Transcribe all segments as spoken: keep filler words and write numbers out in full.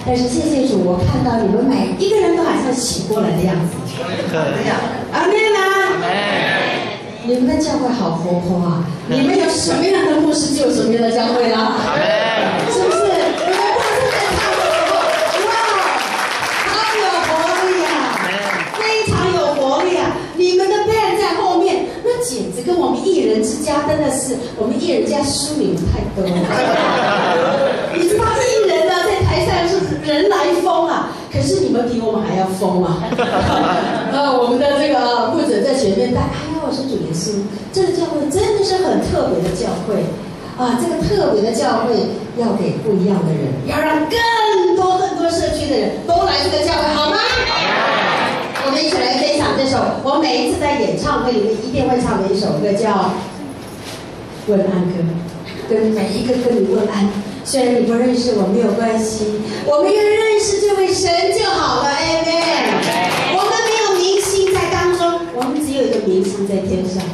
但是谢谢主，我看到你们每一个人都好像醒过来的样子。阿妹吗？你们的教会好活泼啊！你们有什么样的牧师，就有什么样的教会啦。是不是？你们牧师在唱的时候，哇，好有活力啊，非常有活力啊！你们的 band 在后面，那简直跟我们艺人之家真的是，我们艺人家输你们太多了。你知道艺人呢，在台上是人来疯啊，可是你们比我们还要疯啊！呃，我们的这个牧者在前面带，哎呀，我是主耶稣，这个教会真的是很特别的教会啊！这个特别的教会要给不一样的人，要让更多更多社区的人都来这个教会，好吗？我们一起来分享这首我每一次在演唱会里面一定会唱的一首歌，叫《问安歌》，跟每一个跟你问安。虽然你不认识我没有关系，我们要认识这位神就好了。Amen。我们没有明星在当中，我们只有一个明星在天上。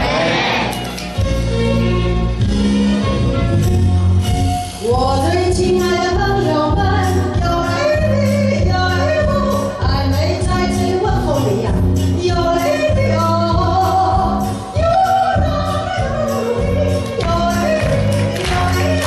我最亲爱的朋友们，有雷有雷舞，暧昧在这问候里呀，有雷有有有雷有雷。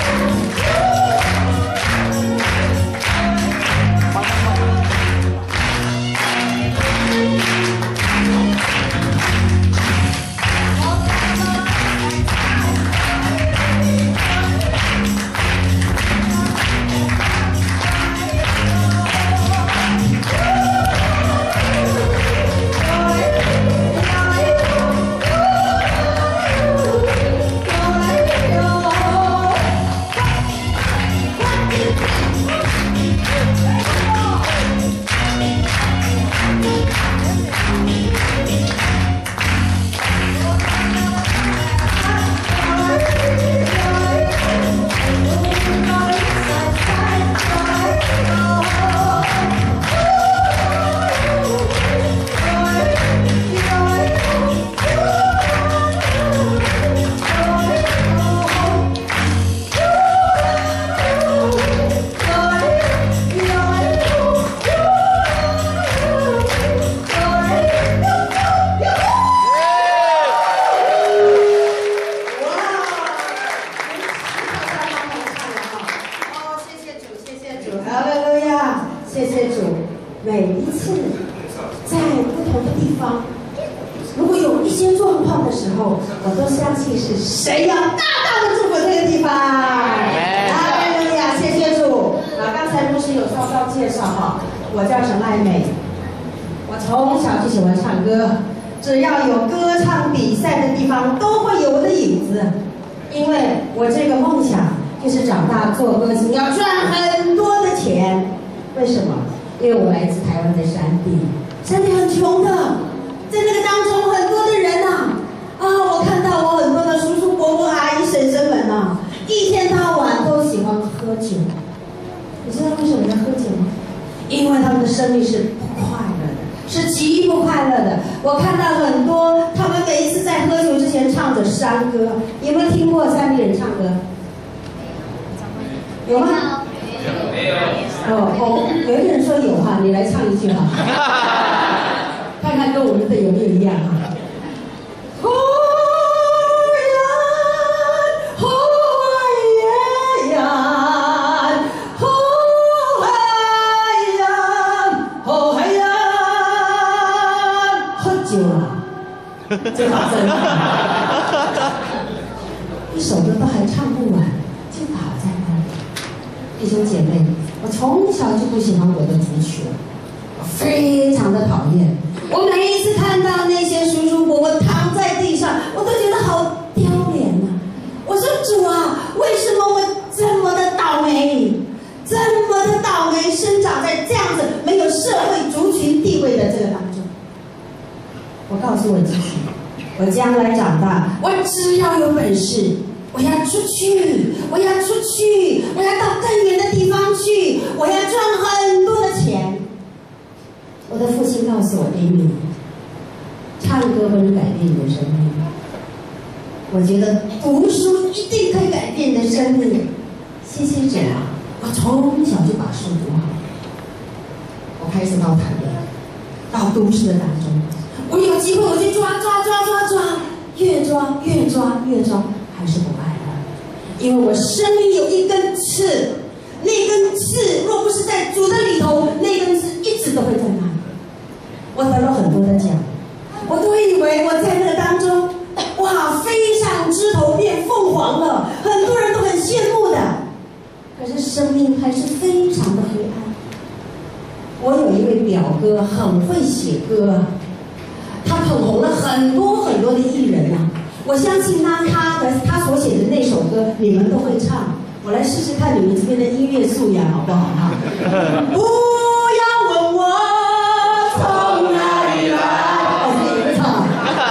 我觉得读书一定可以改变你的生命。谢谢主啊！ 我从小就把书读好，我开始到台北，到都市的当中，我有机会我就抓抓抓抓抓，越抓越抓越抓，还是不爱了，因为我生命有一根刺，那根刺若不是在主的里头，那根刺一直都会在那里。我得了很多的奖，我都以为我在那个当中，哇，飞上枝头变凤凰了，很多人都很羡慕的。可是生命还是非常的黑暗。我有一位表哥很会写歌啊，他捧红了很多很多的艺人啊。我相信他他的他所写的那首歌，你们都会唱。我来试试看你们这边的音乐素养好不好哈？不要问我从哪里来，我自己会唱。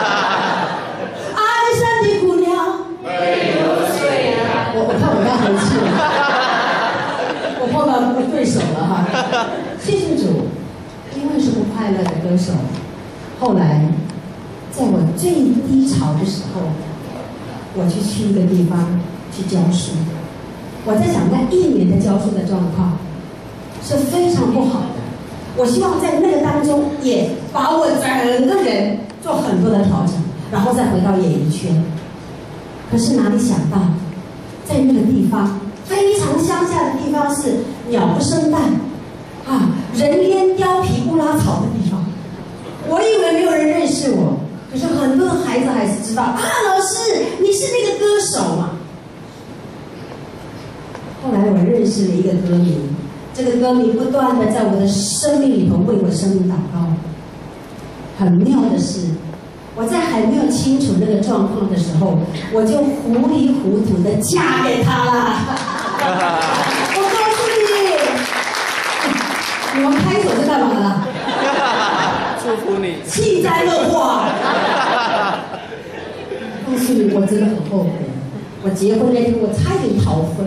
阿里山的姑娘没有水啊！我我看我要回去了，我碰到对手了哈。谢谢主，因为是不快乐的歌手。后来，在我最低潮的时候，我去去一个地方去教书。我在想，那一年的教书的状况是非常不好的。我希望在那个当中也把我整个人做很多的调整，然后再回到演艺圈。可是哪里想到，在那个地方非常乡下的地方，是鸟不生蛋啊，人烟貂皮不拉草的地方。我以为没有人认识我，可是很多的孩子还是知道啊，老师你是那个歌手嘛。后来我认识了一个歌迷，这个歌迷不断的在我的生命里头为我生命祷告。很妙的是，我在还没有清楚那个状况的时候，我就糊里糊涂的嫁给他了。我告诉你，你们拍手是干嘛的？ 祝福你， 幸灾乐祸。告诉你，我真的很后悔。我结婚那天，我差点逃婚。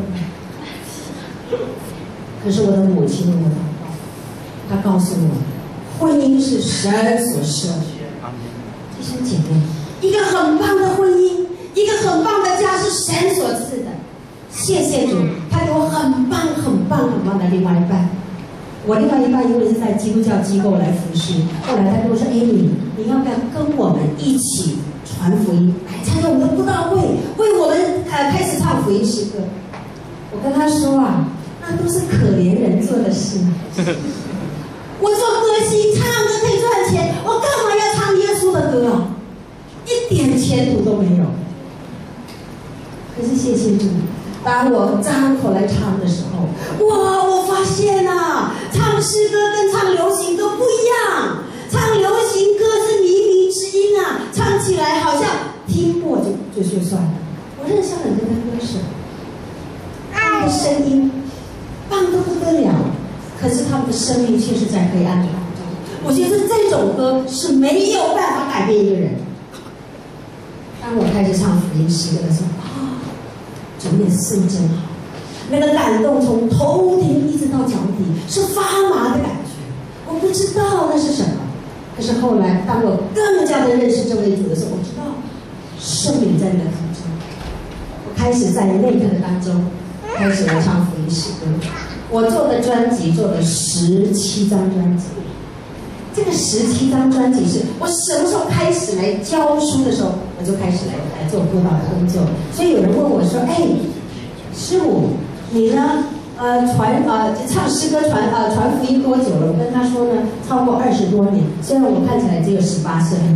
可是我的母亲为我祷告，她告诉我，婚姻是神所设的。弟兄姐妹，一个很棒的婚姻，一个很棒的家是神所赐的。谢谢主，他给我很棒、很棒、很棒的另外一半。我另外一半因为是在基督教机构来服侍，后来他跟我说：“哎，你你要不要跟我们一起传福音，来参加我们的布道会，为我们呃开始唱福音诗歌？”我跟他说啊，那都是可怜人做的事。我做歌星，唱歌可以赚钱，我干嘛要唱耶稣的歌啊？一点前途都没有。可是谢谢主，当我张口来唱的时候，哇！我发现啊，唱诗歌跟唱流行歌不一样。唱流行歌是靡靡之音啊，唱起来好像听过就就就算了。我认识很多的歌手，他们的声音棒得不得了，可是他们的生命却是在黑暗当中。我觉得这种歌是没有办法改变一个人。当我开始唱福音诗歌的时候，啊，主耶稣真好，那个感动从头顶一直到脚底是发麻的感觉。我不知道那是什么，可是后来当我更加的认识这位主的时候，我知道圣灵在那个途中。我开始在那个当中开始来唱福音诗歌。我做的专辑做了十七张专辑。这个十七张专辑是我什么时候开始来教书的时候，我就开始来来做辅导的工作。所以有人问我说：“哎，师母，你呢？呃，传呃唱诗歌传呃传福音多久了？”我跟他说呢，超过二十多年。虽然我看起来只有十八岁。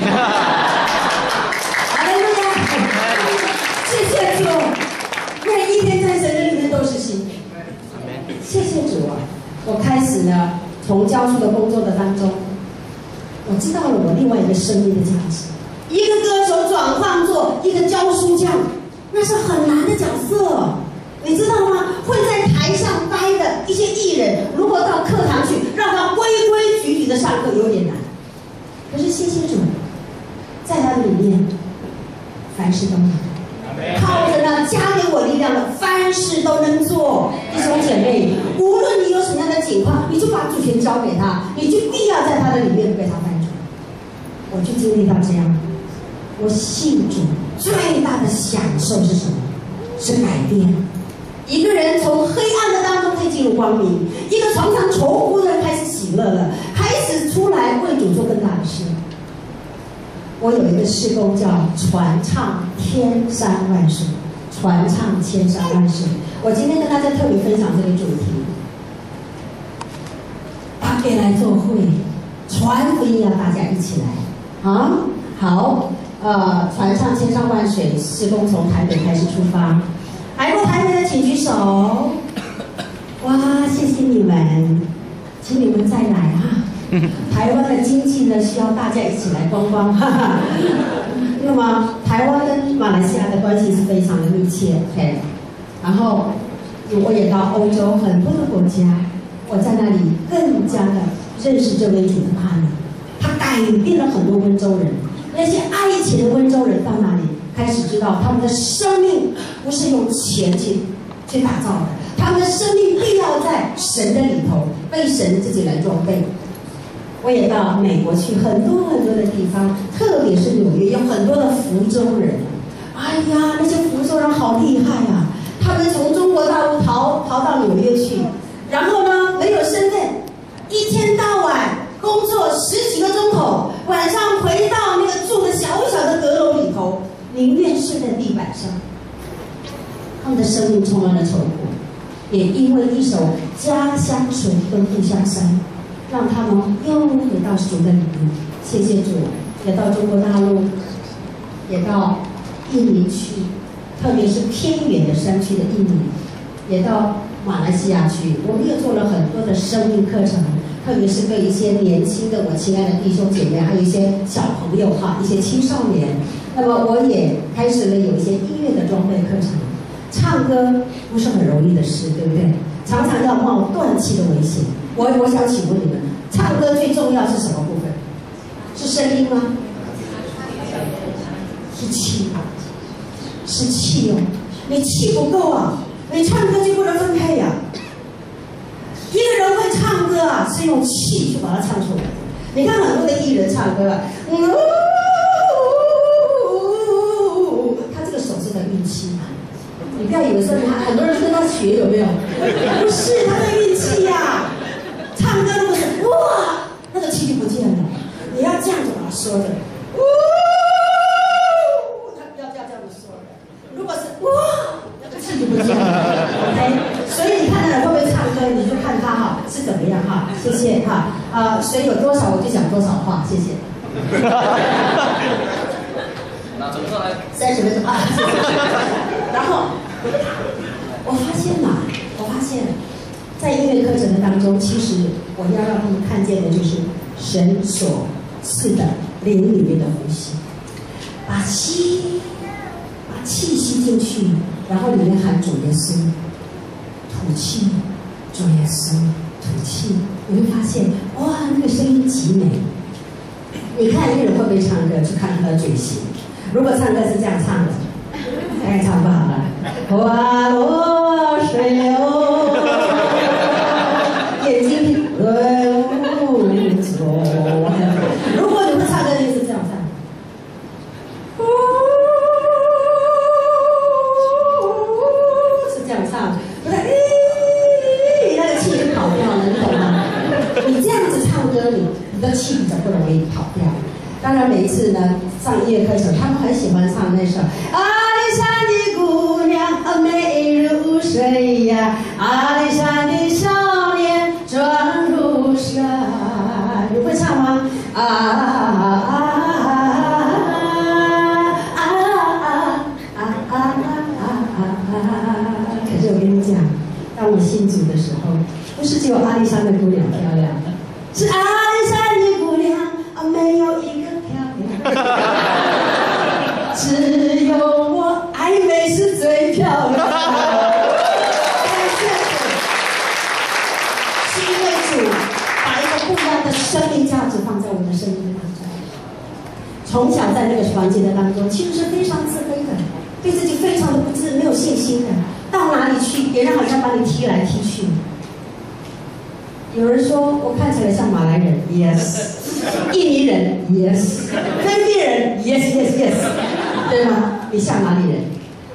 好嘞，大家，谢谢主，每一天在神的里面都是新。谢谢主啊！我开始呢。从教书的工作的当中，我知道了我另外一个生命的价值。一个歌手转换做一个教书匠，那是很难的角色，你知道吗？会在台上待的一些艺人，如果到课堂去，让他规规矩矩的上课有点难。可是谢谢主，在他里面，凡事都能。靠着那加给我力量的，凡事都能做。弟兄姐妹，无论你有什么样的情况，你就把主权交给他，你就必要在他的里面被他翻转。我就经历到这样，我信主最大的享受是什么？是改变。 一个人从黑暗的当中可以进入光明，一个常常愁苦的人开始喜乐了，开始出来为主做更大的事。我有一个事工叫传唱千山万水，传唱千山万水。我今天跟大家特别分享这个主题，大家来做会，传福音要大家一起来啊！好，呃，传唱千山万水，事工从台北开始出发。来过台北的请举手。哇，谢谢你们，请你们再来啊！台湾的经济呢，需要大家一起来观光，哈哈。那么，台湾跟马来西亚的关系是非常的密切 ，OK。然后，我也到欧洲很多的国家，我在那里更加的认识这位主的帕尼，他改变了很多温州人。那些爱情的温州人到哪里开始知道，他们的生命不是用钱去去打造的，他们的生命必要在神的里头，被神自己来装备。我也到美国去很多很多的地方，特别是纽约，有很多的福州人。哎呀，那些福州人好厉害啊！他们从中国大陆逃逃到纽约去，然后呢，没有身份，一天到晚工作十几个钟头，晚上回到那个住的小小的阁楼里头，宁愿睡在地板上。他们的生命充满了愁苦，也因为一首《家乡水》跟《故乡山》。让他们又回到主的里面，谢谢主，也到中国大陆，也到印尼去，特别是偏远的山区的印尼，也到马来西亚去。我们也做了很多的生命课程，特别是对一些年轻的我亲爱的弟兄姐妹，还有一些小朋友哈，一些青少年。那么我也开始了有一些音乐的装备课程。唱歌不是很容易的事，对不对？常常要冒断气的危险。我我想请问你们，唱歌最重要是什么部分？是声音吗？是气，是气哦。你气不够啊，你唱歌就不能分配呀、啊。一个人会唱歌啊，是用气去把它唱出来。你看很多的艺人唱歌啊，嗯、他这个手是在运气。你不要以为说很多人跟他学有没有？不是，他在运气呀。唱歌如果是哇，那个气就不见了。你要这样子把它说的，呜，他要要这样子说的。如果是哇，那个气就不见了。OK， 所以你看他会不会唱歌，你就看他哈是怎么样哈。谢谢哈啊，水有多少我就讲多少话，谢谢。 那怎么上来？ 三十分钟啊，谢谢。然后我发现嘛，我发现。在音乐课程的当中，其实我要让他们看见的就是神所赐的灵里面的呼吸，把吸，把气吸进去，然后里面含主耶稣，吐气，主耶稣，吐气，你会发现，哇，那个声音极美。你看一个人会不会唱歌，去看他的嘴型。如果唱歌是这样唱的，大概唱不好了。花落水流。眼睛轮不走。如果你会唱歌，就是这样唱。是这样唱，不是，咦，那个气就跑掉了，你懂吗？你这样子唱歌，你你的气比较不容易跑掉。当然，每一次呢上音乐课程，他们很喜欢唱那首《阿里山的姑娘美如水呀，阿里山的少年。》转入山，你会唱吗？啊啊啊啊啊啊啊！可是我跟你讲，当我信主的时候，不是只有阿里山的姑娘漂亮，是阿里山的姑娘啊，没有一个漂亮，只有我爱美是最漂亮。生命价值放在我们的生命当中，从小在那个环境的当中，其实是非常自卑的，对自己非常的不自，没有信心的。到哪里去，别人好像把你踢来踢去。有人说我看起来像马来人 ，yes； 印尼人 ，yes； 菲律宾人 ，yes yes yes， 对吗？你像哪里人？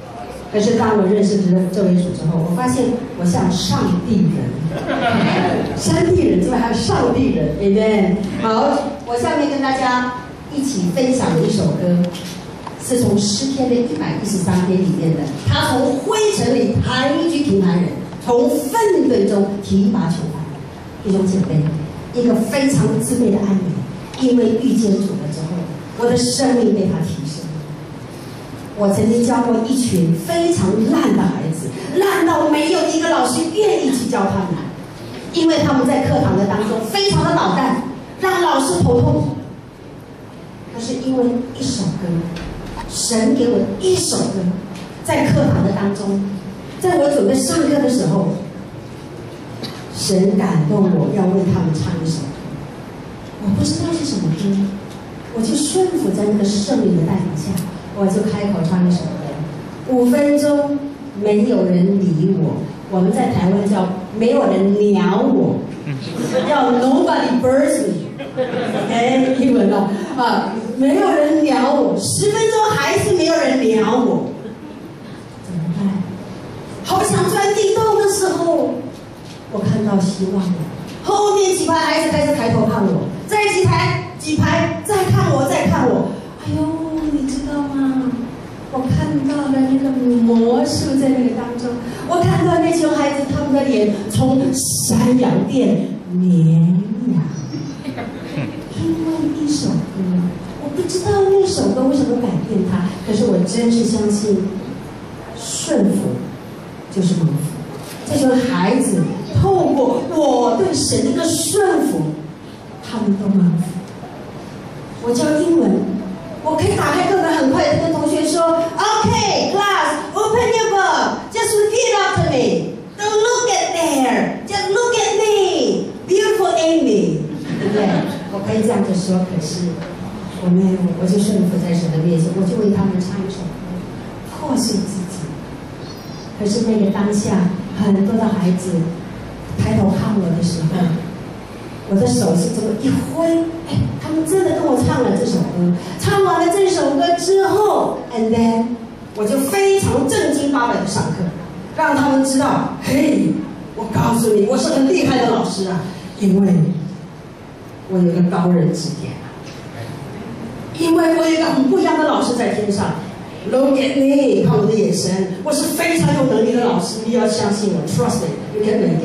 可是当我认识这这位主之后，我发现我像上帝人，山地人之外还有上帝人，对不对？好，我下面跟大家一起分享的一首歌，是从诗篇的一百一十三篇里面的。他从灰尘里抬举平凡人，从粪堆中提拔囚犯。弟兄姐妹，一个非常自卑的安妮，因为遇见主了之后，我的生命被他提升。我曾经教过一群非常烂的孩子，烂到没有一个老师愿意去教他们，因为他们在课堂的当中非常的捣蛋，让老师头痛。可是因为一首歌，神给我一首歌，在课堂的当中，在我准备上课的时候，神感动我要为他们唱一首歌。我不知道是什么歌，我就顺服在那个圣灵的带领下，我就开口唱一首歌。五分钟没有人理我，我们在台湾叫没有人鸟我，叫 nobody birds me。哎，英文哦，啊，没有人鸟我，十分钟还是没有人鸟我，怎么办？好想钻地洞的时候，我看到希望了。后面几排孩子开始抬头看我，再几排几排再看我，再看我。哎呦，你知道吗？我看到了那个魔术在那个当中，我看到那群孩子他们的脸从山羊变绵羊。因为一首歌，我不知道那首歌为什么改变他，可是我真是相信，顺服就是蒙福。这群孩子透过我对神的一个顺服，他们都蒙福。我教英文，我可以打开课本，很快的跟同学说 ，OK, class, open your book, just repeat after me. Don't look at there, just look at me, beautiful Amy， 对不对？我可以这样子说，可是我没有，我就顺服在神的面前，我就为他们唱一首歌，破碎自己。可是那个当下，很多的孩子抬头看我的时候，我的手是这么一挥，哎，他们真的跟我唱了这首歌。唱完了这首歌之后 ，and then 我就非常正经八百的上课，让他们知道，嘿，我告诉你，我是很厉害的老师啊，因为我有一个高人指点啊，因为我有一个很不一样的老师在天上。Look at me， 看我的眼神，我是非常有能力的老师，你要相信我 ，Trust me，you can make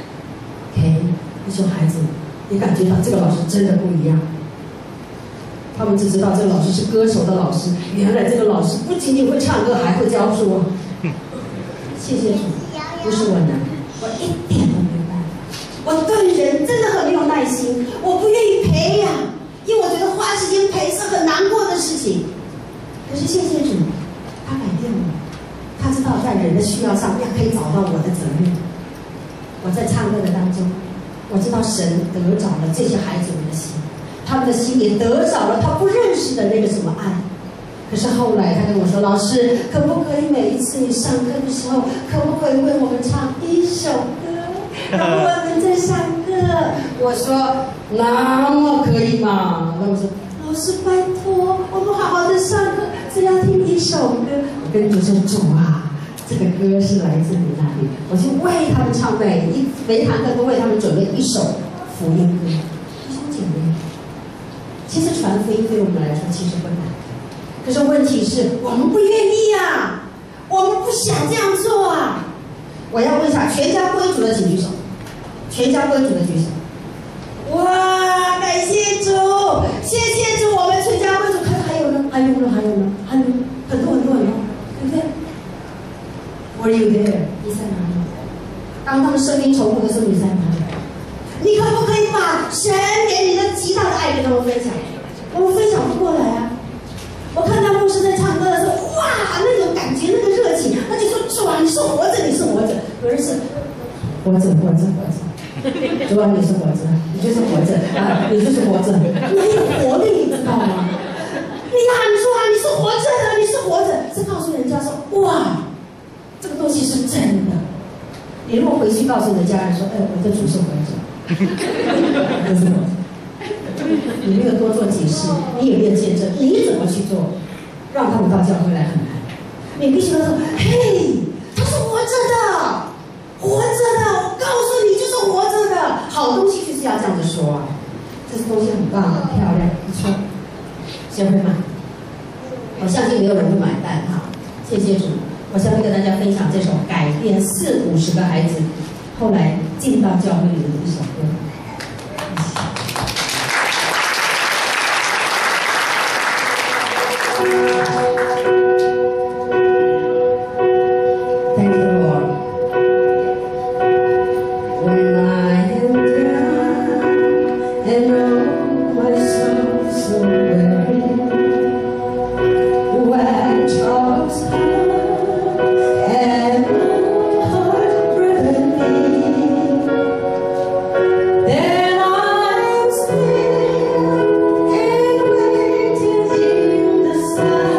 it。OK， 那群孩子，你感觉到这个老师真的不一样。他们只知道这个老师是歌手的老师，原来这个老师不仅仅会唱歌，还会教书啊！谢谢主，不是我难，我一点都没办法。我对人真的很没有耐心，我不愿意培养，因为我觉得花时间培是很难过的事情。可是谢谢主，他改变我，他知道在人的需要上面可以找到我的责任。我在唱歌的当中，我知道神得着了这些孩子们的心，他们的心也得着了他不认识的那个什么爱。可是后来他跟我说：“老师，可不可以每一次你上课的时候，可不可以为我们唱一首歌，让我们在上课？”我说：“那么可以吗？”那我说：“老师，拜托，我们好好的上课，只要听一首歌。”我跟主说：“主啊，这个歌是来自你那里。”我就为他们唱，每一每一堂课都为他们准备一首福音歌。弟兄姐妹，其实传福音对我们来说其实不难，可是问题是我们不愿意啊，我们不想这样做啊。我要问一下，全家归主的请举手，全家归主的举手。哇，感谢主，谢谢主，我们全家归主。可是还有呢，还有呢，还有呢，还有很多很多很多，对不对 ？Were you there？ 你在哪里？当他们生命重复的时候，你在哪里？你可不可以把神给你的极大的爱跟他们分享？我们分享不过来啊！我看到牧师在唱歌的时候，哇，那种感觉，那个热情，那就说：“主啊，你是活着，你是活着。”有人是活着，活着，活着。主啊，你是活着，你就是活着啊，你就是活着，你有活力，你知道吗？你喊出啊，你是活着的，你是活着，是告诉人家说：“哇，这个东西是真的。”你如果回去告诉你的家人说：“哎，我的主是活着。”不是活着。你没有多做解释，你也没有见证，你怎么去做？让他们到教会来很难。 你必须要说，嘿，他是活着的，活着的，我告诉你，就是活着的。好东西就是要这样子说啊，这东西很棒，很漂亮，不错。谁会买？我相信没有人会买单哈。谢谢主，我下面跟大家分享这首改变四五十个孩子后来进到教会里的一首歌。Thank you, Lord. When I am down and oh my soul so weary, when troubles come and my heart burning, then I'm still and waiting in the sun.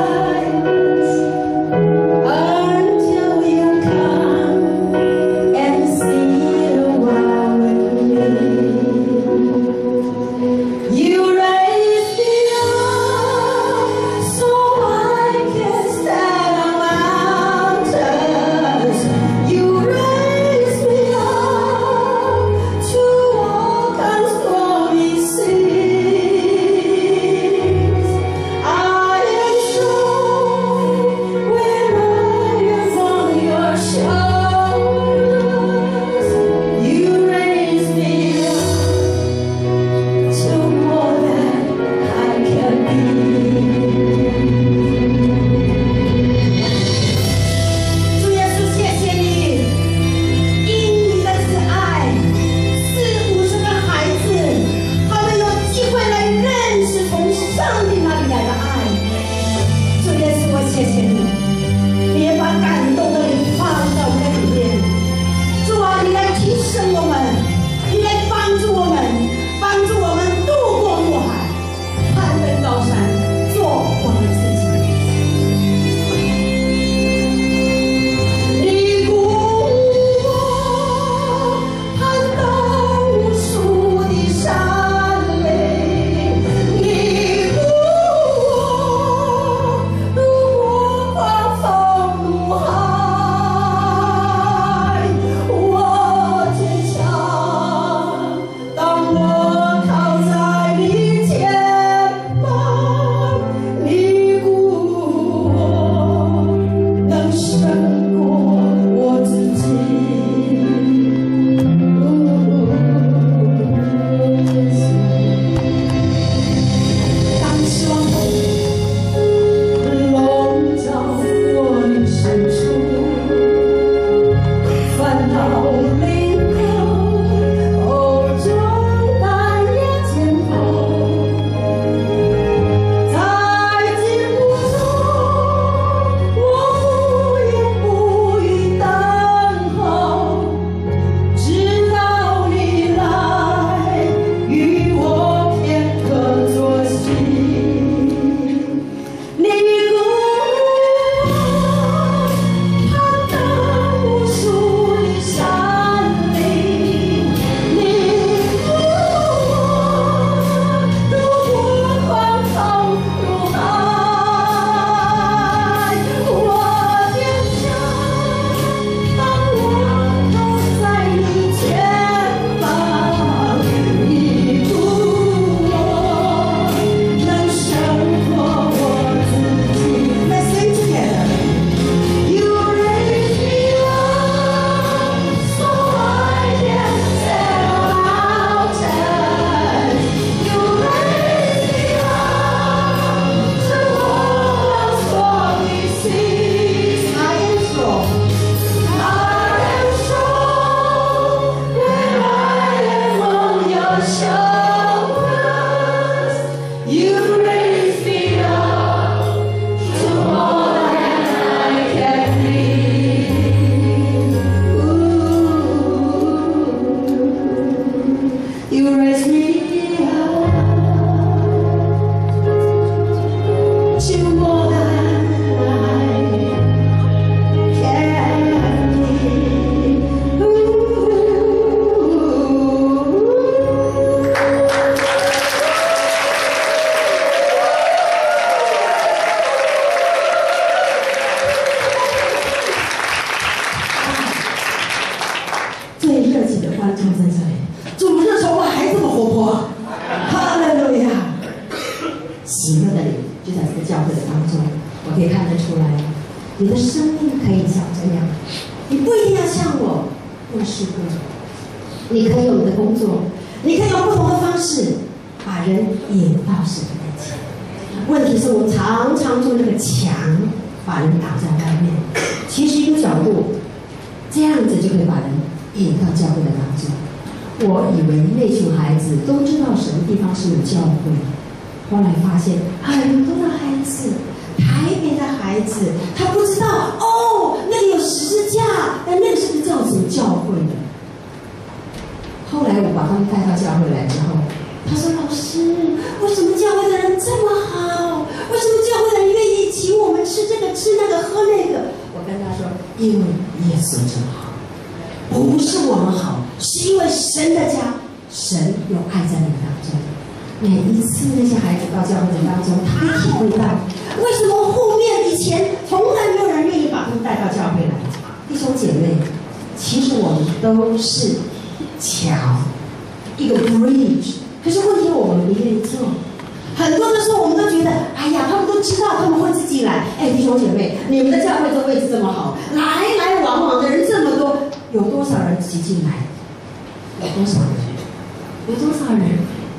个教会的当中，我可以看得出来，你的生命可以像这样，你不一定要像我过世过，你可以有你的工作，你可以用不同的方式把人引到神的面前。问题是我们常常做那个墙，把人挡在外面。其实一个角度，这样子就可以把人引到教会的当中。我以为那群孩子都知道什么地方是有教会，后来发现很多的孩子，台北的孩子，他不知道哦，那里有十字架，但那个是不是叫什么教会的？后来我把他们带到教会来之后，他说：“老师，为什么教会的人这么好？为什么教会的人愿意请我们吃这个吃那个喝那个？”我跟他说：“因为耶稣真好，不是我们好，是因为神的家，神有爱在你们当中。每一次那些孩子到教会的当中，他会体会到为什么后面以前从来没有人愿意把他们带到教会来。弟兄姐妹，其实我们都是桥，一个 bridge。”可是问题我们不愿意做，很多的时候我们都觉得，哎呀，他们都知道他们会自己来。哎，弟兄姐妹，你们的教会这位置这么好，来来往往的人这么多，有多少人挤进来？有多少人？有多少人？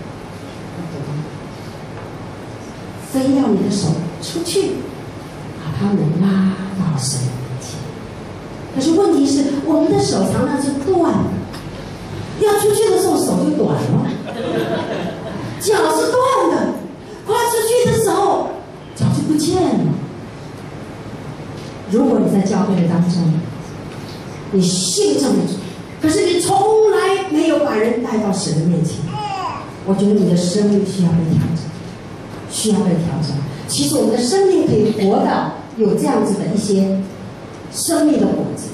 非要你的手出去，把他们拉到神的面前。可是问题是，我们的手常常是断的。要出去的时候手就短了，脚是断的，跨出去的时候脚就不见了。如果你在教会的当中，你信这么主，可是你从来没有把人带到神的面前，我觉得你的生命需要被调整，需要被调整。其实我们的生命可以活到有这样子的一些生命的果子。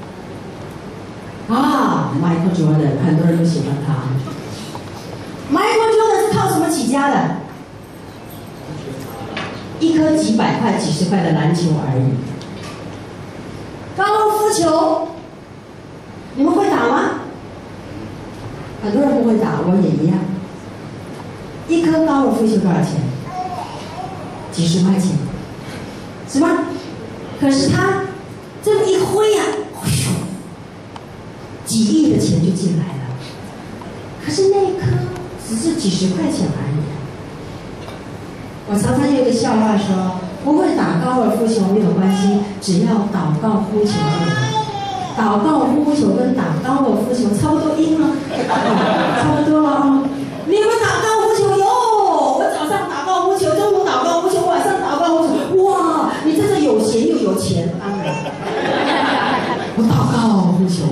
啊 ，Michael Jordan， 很多人都喜欢他。Michael Jordan 是靠什么起家的？一颗几百块、几十块的篮球而已。高尔夫球，你们会打吗？很多人不会打，我也一样。一颗高尔夫球多少钱？几十块钱，是吗？可是他这么一挥呀、啊，几亿的钱就进来了。可是那一颗只是几十块钱而已。我常常有一个笑话说，不会打高尔夫球没有关系，只要祷告呼求就好。祷告呼求跟打高尔夫球差不多音了，差不多了啊！你们打高尔夫球哟，我早上打高尔夫球，中午打高尔夫球，晚上打高尔夫球，哇！你真的有闲又有钱，当然。我打高尔夫球。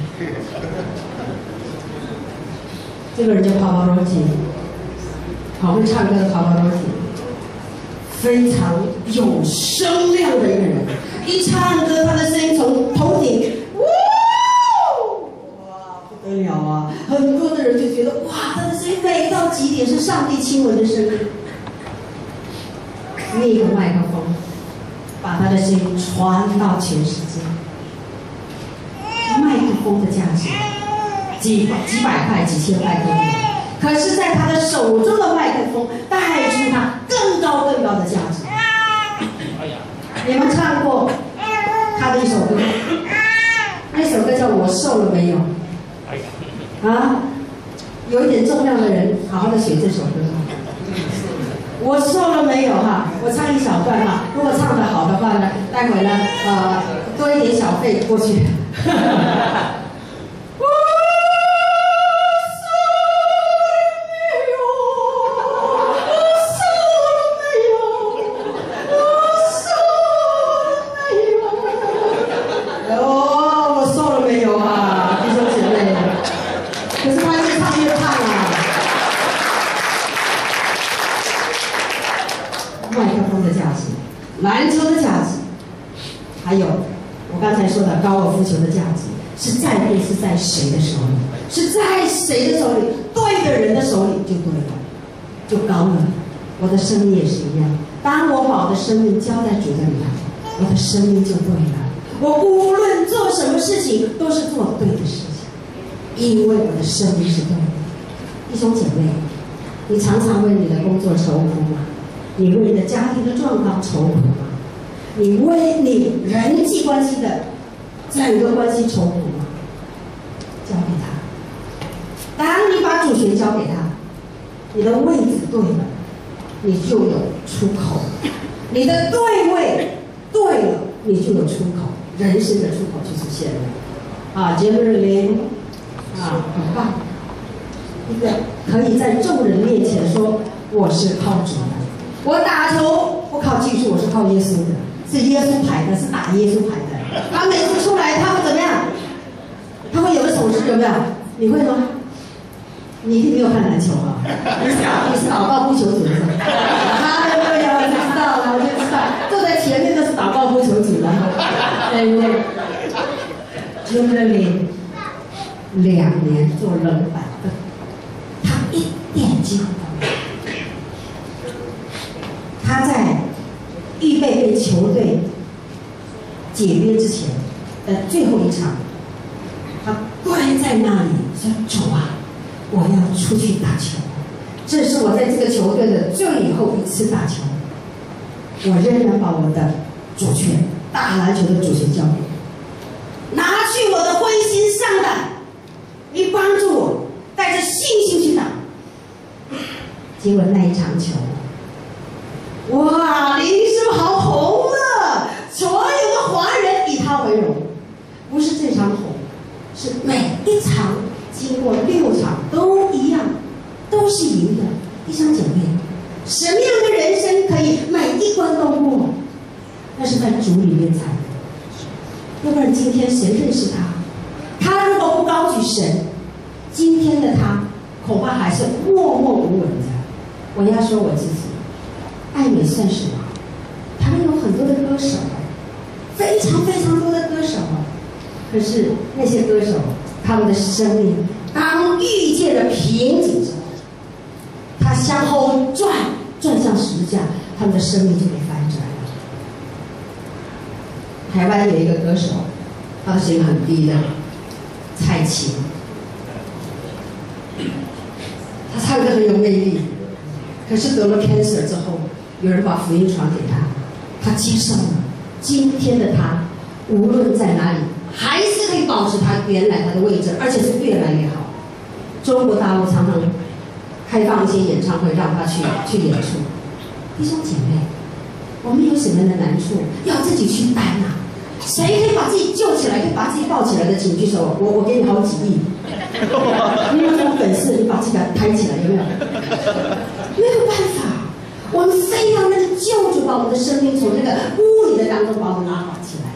这个人叫帕瓦罗蒂，好会唱歌的帕瓦罗蒂，非常有声量的一个人。一唱歌，他的声音从头顶，哇，哇，不得了啊！很多的人就觉得，哇，他的声音美到极点，是上帝亲吻的声音。那个麦克风，把他的声音传到全世界。麦克风的价值。几几百块、几千块都有，可是，在他的手中的麦克风带出他更高、更高的价值。你们唱过他的一首歌，那首歌叫《我瘦了没有》啊？有一点重量的人，好好的学这首歌。我瘦了没有哈？我唱一小段哈，如果唱得好的话呢，待会呢，呃，多一点小费过去。篮球的价值，还有我刚才说的高尔夫球的价值，是在乎是在谁的手里？是在谁的手里？对的人的手里就对了，就高了。我的生命也是一样，当我把我的生命交在主的里头，我的生命就对了。我无论做什么事情，都是做对的事情，因为我的生命是对的。弟兄姐妹，你常常为你的工作愁苦吗？ 你为你的家庭的状况愁苦吗？你为你人际关系的整个关系愁苦吗？交给他。当你把主权交给他，你的位置对了，你就有出口；你的对位对了，你就有出口，人生的出口就出现了。啊，杰弗瑞林，啊，很棒，一个可以在众人面前说我是靠主的，我打球不靠技术，我是靠耶稣的，是耶稣牌的，是打耶稣牌的。他每次出来，他会怎么样？他会有个手势，有没有？你会吗？你一定没有看篮球啊！你是祷告不求主的，哈利路亚，我就知道了，我就知道，坐在前面的是祷告不求主的，对不对？就这里两年做冷板凳，他一点机会都没有。他在预备被球队解约之前的最后一场，他跪在那里说：“主啊，我要出去打球，这是我在这个球队的最后一次打球，我仍然把我的主权，打篮球的主权交给你，拿去我的灰心丧胆，你帮助我带着信心去打。”结果那一场球，哇，林书豪红了，所有的华人以他为荣，不是这场红，是每一场经过六场都一样，都是赢的。弟兄姐妹，什么样的人生可以每一关都过？那是在主里面才的。要不然今天谁认识他？他如果不高举神，今天的他恐怕还是默默无闻的。我要说我自己，爱美算什么？他们有很多的歌手，非常非常多的歌手，可是那些歌手，他们的生命当遇见了瓶颈之后，他向后转，转向十字架，他们的生命就被翻转了。台湾有一个歌手，他的声音很低的，蔡琴，他唱歌很有魅力，可是得了 cancer 之后，有人把福音传给他，他接受了。今天的他，无论在哪里，还是可以保持他原来他的位置，而且是越来越好。中国大陆常常开放一些演唱会让他去去演出。弟兄姐妹，我们有什么样的难处要自己去担啊？谁可以把自己救起来，可以把自己抱起来的，请举手。我我给你好几亿。你有什么本事，你把自己抬起来，有没有？没有办法，我们非要那个救主把我们的生命从那个污泥的当中把我们拉拔起来。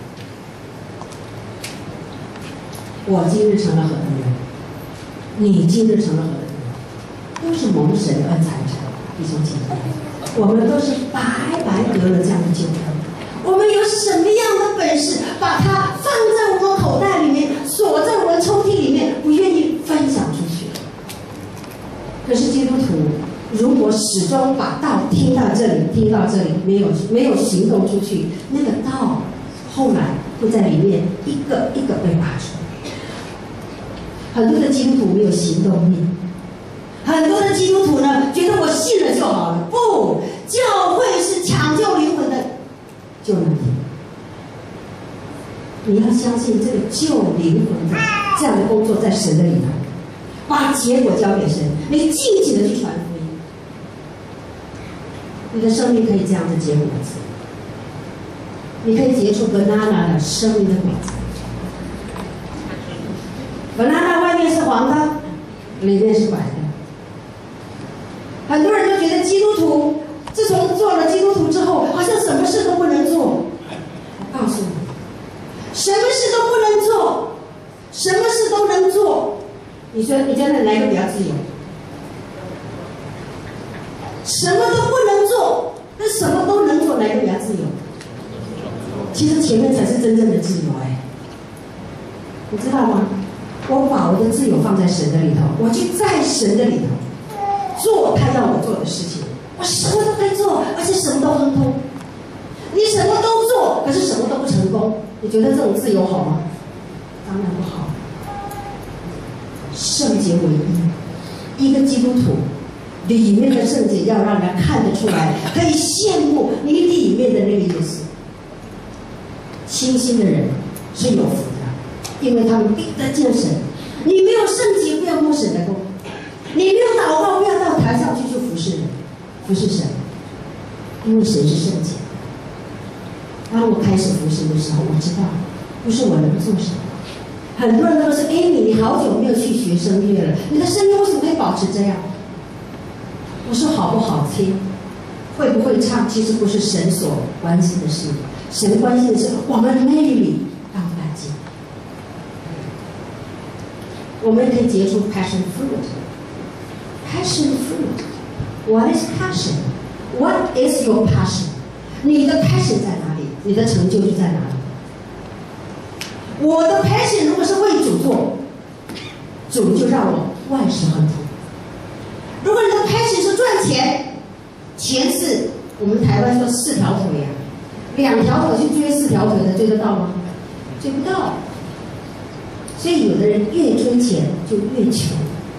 我今日成了何等人，你今日成了何等人，都是蒙神的恩才成。弟兄姐妹，我们都是白白得了这样的救恩。我们有什么样的本事，把它放在我们口袋里面，锁在我们抽屉里面，不愿意分享出去？可是基督徒如果始终把道听到这里，听到这里，没有没有行动出去，那个道后来会在里面一个一个被拔出。很多的基督徒没有行动力，很多的基督徒呢，觉得我信了就好了。不，教会是抢救灵魂的救难品。你要相信这个救灵魂的这样的工作在神的里头，把结果交给神，你尽情的去传福音，你的生命可以这样的结果子，你可以结出 banana 的生命的果子。banana 外面是黄的，里面是白的。很多人都觉得基督徒自从做了基督徒之后，好像什么事都不能做。我告诉你，什么事都不能做，什么事都能做。你说你觉得哪一个比较自由？什么都不能做，但什么都能做，哪一个比较自由？其实前面才是真正的自由哎，你知道吗？我把我的自由放在神的里头，我去在神的里头做他要我做的事情，我什么都可以做，而且什么都亨通。你什么都做，可是什么都不成功，你觉得这种自由好吗？当然不好。圣洁唯一，一个基督徒里面的圣洁要让人看得出来，可以羡慕你里面的那个耶稣。清心的人是有福的，因为他们必得见神。你没有圣洁，不要摸神的功；你没有祷告，不要到台上去去服侍人，服侍神，因为神是圣洁。当我开始服侍的时候，我知道不是我能做什么。很多人都说：“哎，你你好久没有去学声乐了，你的声音为什么可以保持这样？”我说：“好不好听，会不会唱，其实不是神所关心的事。神关心的是我们的魅力干不干净。我们可以结出 passion fruit。passion fruit。What is passion? What is your passion? 你的 passion 在哪里？你的成就就在哪里？我的 passion 如果是为主做，主就让我万事亨通。如果你的 passion 是赚钱，钱是我们台湾说四条腿呀、啊，两条腿去追四条腿的，追得到吗？追不到。所以有的人越追钱就越穷。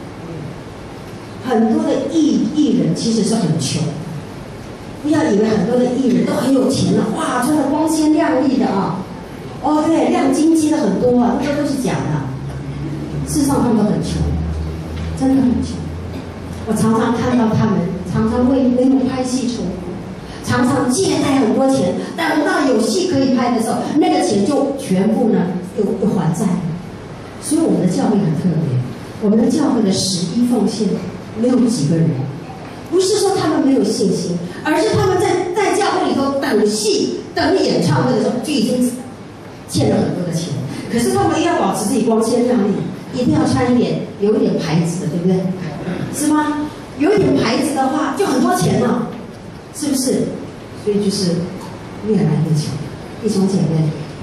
很多的艺艺人其实是很穷。不要以为很多的艺人都很有钱了、啊，哇，穿的光鲜亮丽的啊，哦对，亮晶晶的很多啊，这都是假的。事实上他们都很穷，真的很穷。我常常看到他们，常常为没有拍戏愁苦，常常借贷很多钱，等到有戏可以拍的时候，那个钱就全部呢又又还债了。所以我们的教会很特别，我们的教会的十一奉献没有几个人。不是说他们没有信心，而是他们在在教会里头等戏、等演唱会的时候就已经欠了很多的钱。可是他们要保持自己光鲜亮丽，一定要穿一点有一点牌子的，对不对？是吗？有一点牌子的话，就很多钱了，是不是？所以就是越来越穷。弟兄姐妹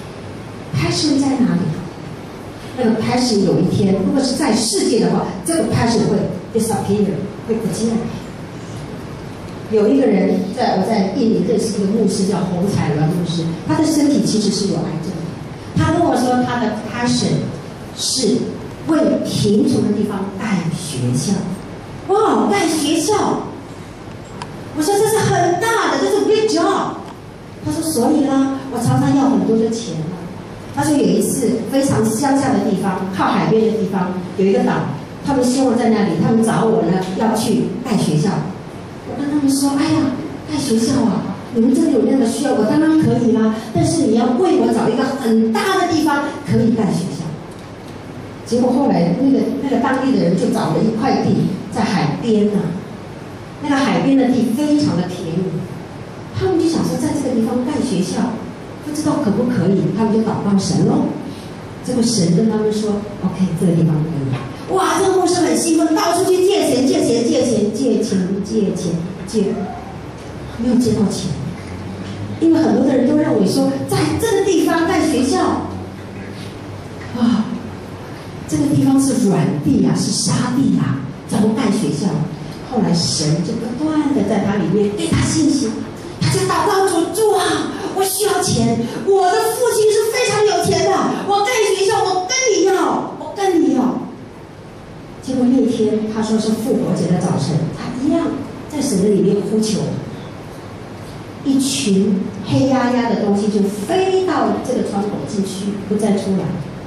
，passion 在哪里？那个 passion 有一天，如果是在世界的话，这个 passion 会 disappear， 会不见。有一个人在我在印尼认识一个牧师，叫洪彩鸾牧师，他的身体其实是有癌症的。他跟我说，他的 passion 是为贫穷的地方盖学校。哇，盖学校！我说这是很大的，这是 big job。他说，所以呢，我常常要很多的钱啊。他说有一次非常乡下的地方，靠海边的地方有一个岛，他们希望在那里，他们找我呢要去盖学校。我跟他们说，哎呀，盖学校啊，你们这里有那个需要，我当然可以啦。但是你要为我找一个很大的地方可以盖学校。结果后来那个那个当地的人就找了一块地在海边啊，那个海边的地非常的便宜，他们就想说在这个地方盖学校，不知道可不可以，他们就祷告神喽。结果神跟他们说 ，OK， 这个地方可以。哇，这个牧师很兴奋，到处去借钱、借钱、借钱、借钱、借钱、借，没有借到钱，因为很多的人都认为说，在这个地方盖学校，啊，这个地方是软地啊，是沙地啊，怎么盖学校？后来神就不断的在他里面给他信心，他就祷告主，主啊，我需要钱，我的父亲是非常有钱的，我盖学校，我跟你要，我跟你要。结果那天他说是复活节的早晨，他一样在神的里面呼求，一群黑压压的东西就飞到这个窗口进去，不再出来。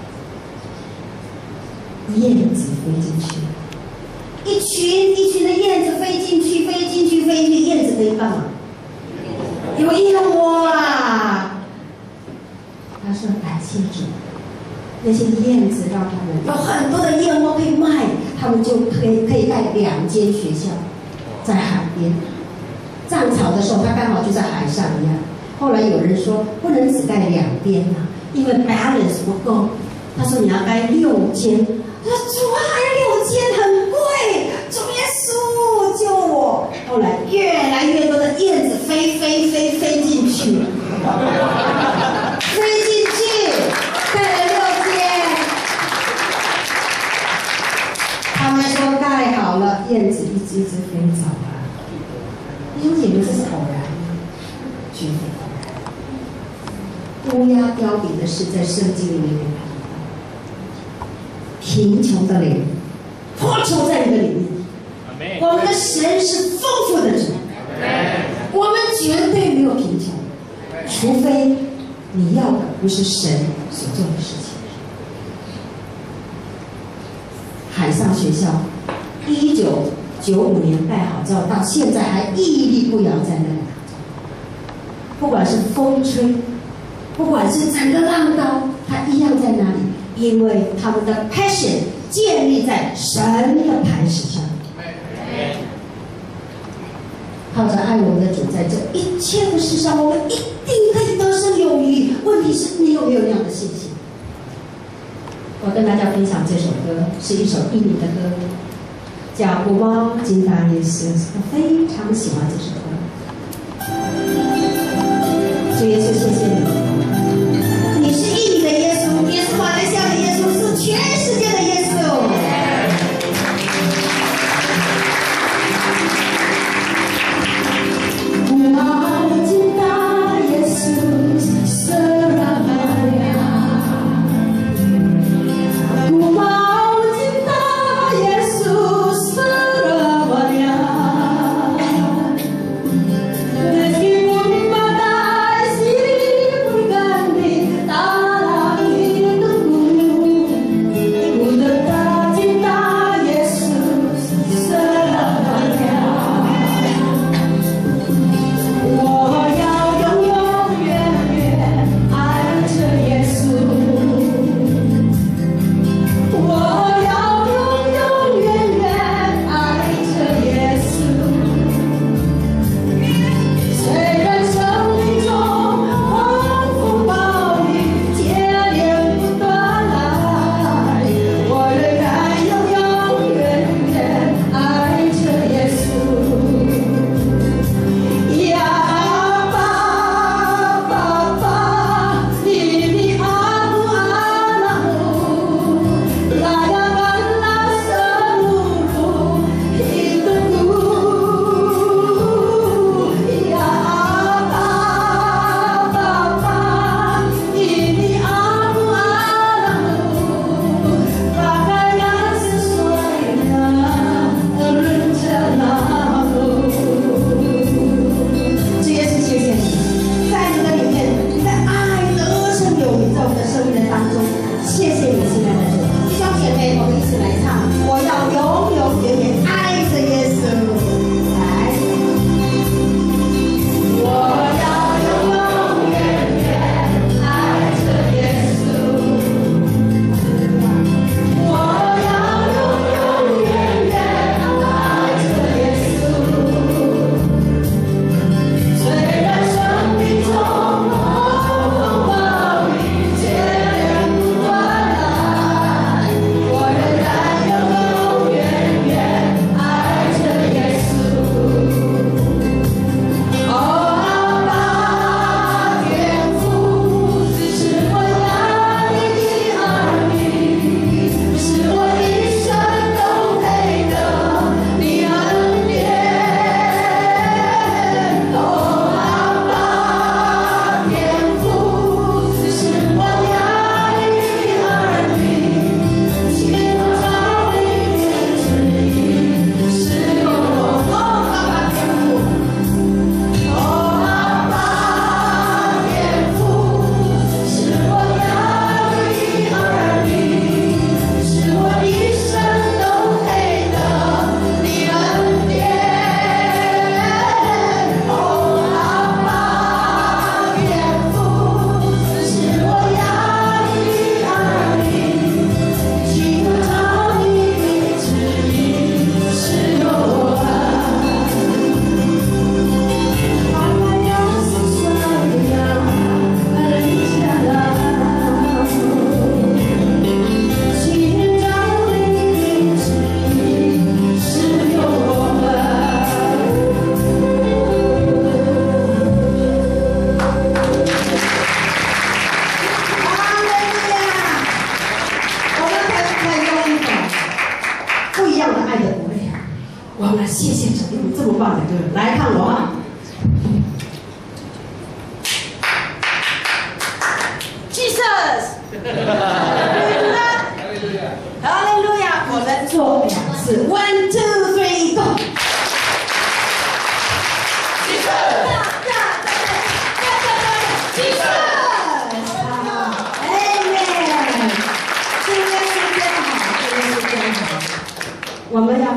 燕子飞进去，一群一群的燕子飞进去，飞进去，飞进去，燕子可以干嘛？有燕窝啊！他说感谢主。那些燕子让他们有很多的燕窝可以卖，他们就可以可以盖两间学校，在海边。涨潮的时候，他刚好就在海上一样。后来有人说不能只盖两边啊，因为 balance 不够。他说你要盖六间。他说主啊，六间很贵，主耶稣救我。后来越来越多的燕子飞飞飞飞进去，飞进去，盖了六。他们说盖好了，燕子一只一只飞走了。弟兄姐妹，这是偶然吗？绝非偶然。乌鸦叼饼的事在圣经里面没看到。贫穷的灵，破除在你的里面。 我们的神是丰富的主，我们绝对没有贫穷，除非你要的不是神所做的事情。海上学校，一九九五年盖好之后，到现在还屹立不摇在那里。不管是风吹，不管是整个浪刀，它一样在那里，因为他们的 passion 建立在神的磐石上。靠着爱我们的主，在这一切的事上，我们一定可以得胜有余。问题是你有没有那样的信心？我跟大家分享这首歌，是一首印尼的歌，叫《古猫金达耶稣》，我非常喜欢这首歌。主耶稣，谢谢你，你是印尼的耶稣，你是马来西亚的耶稣，是全世界的耶稣。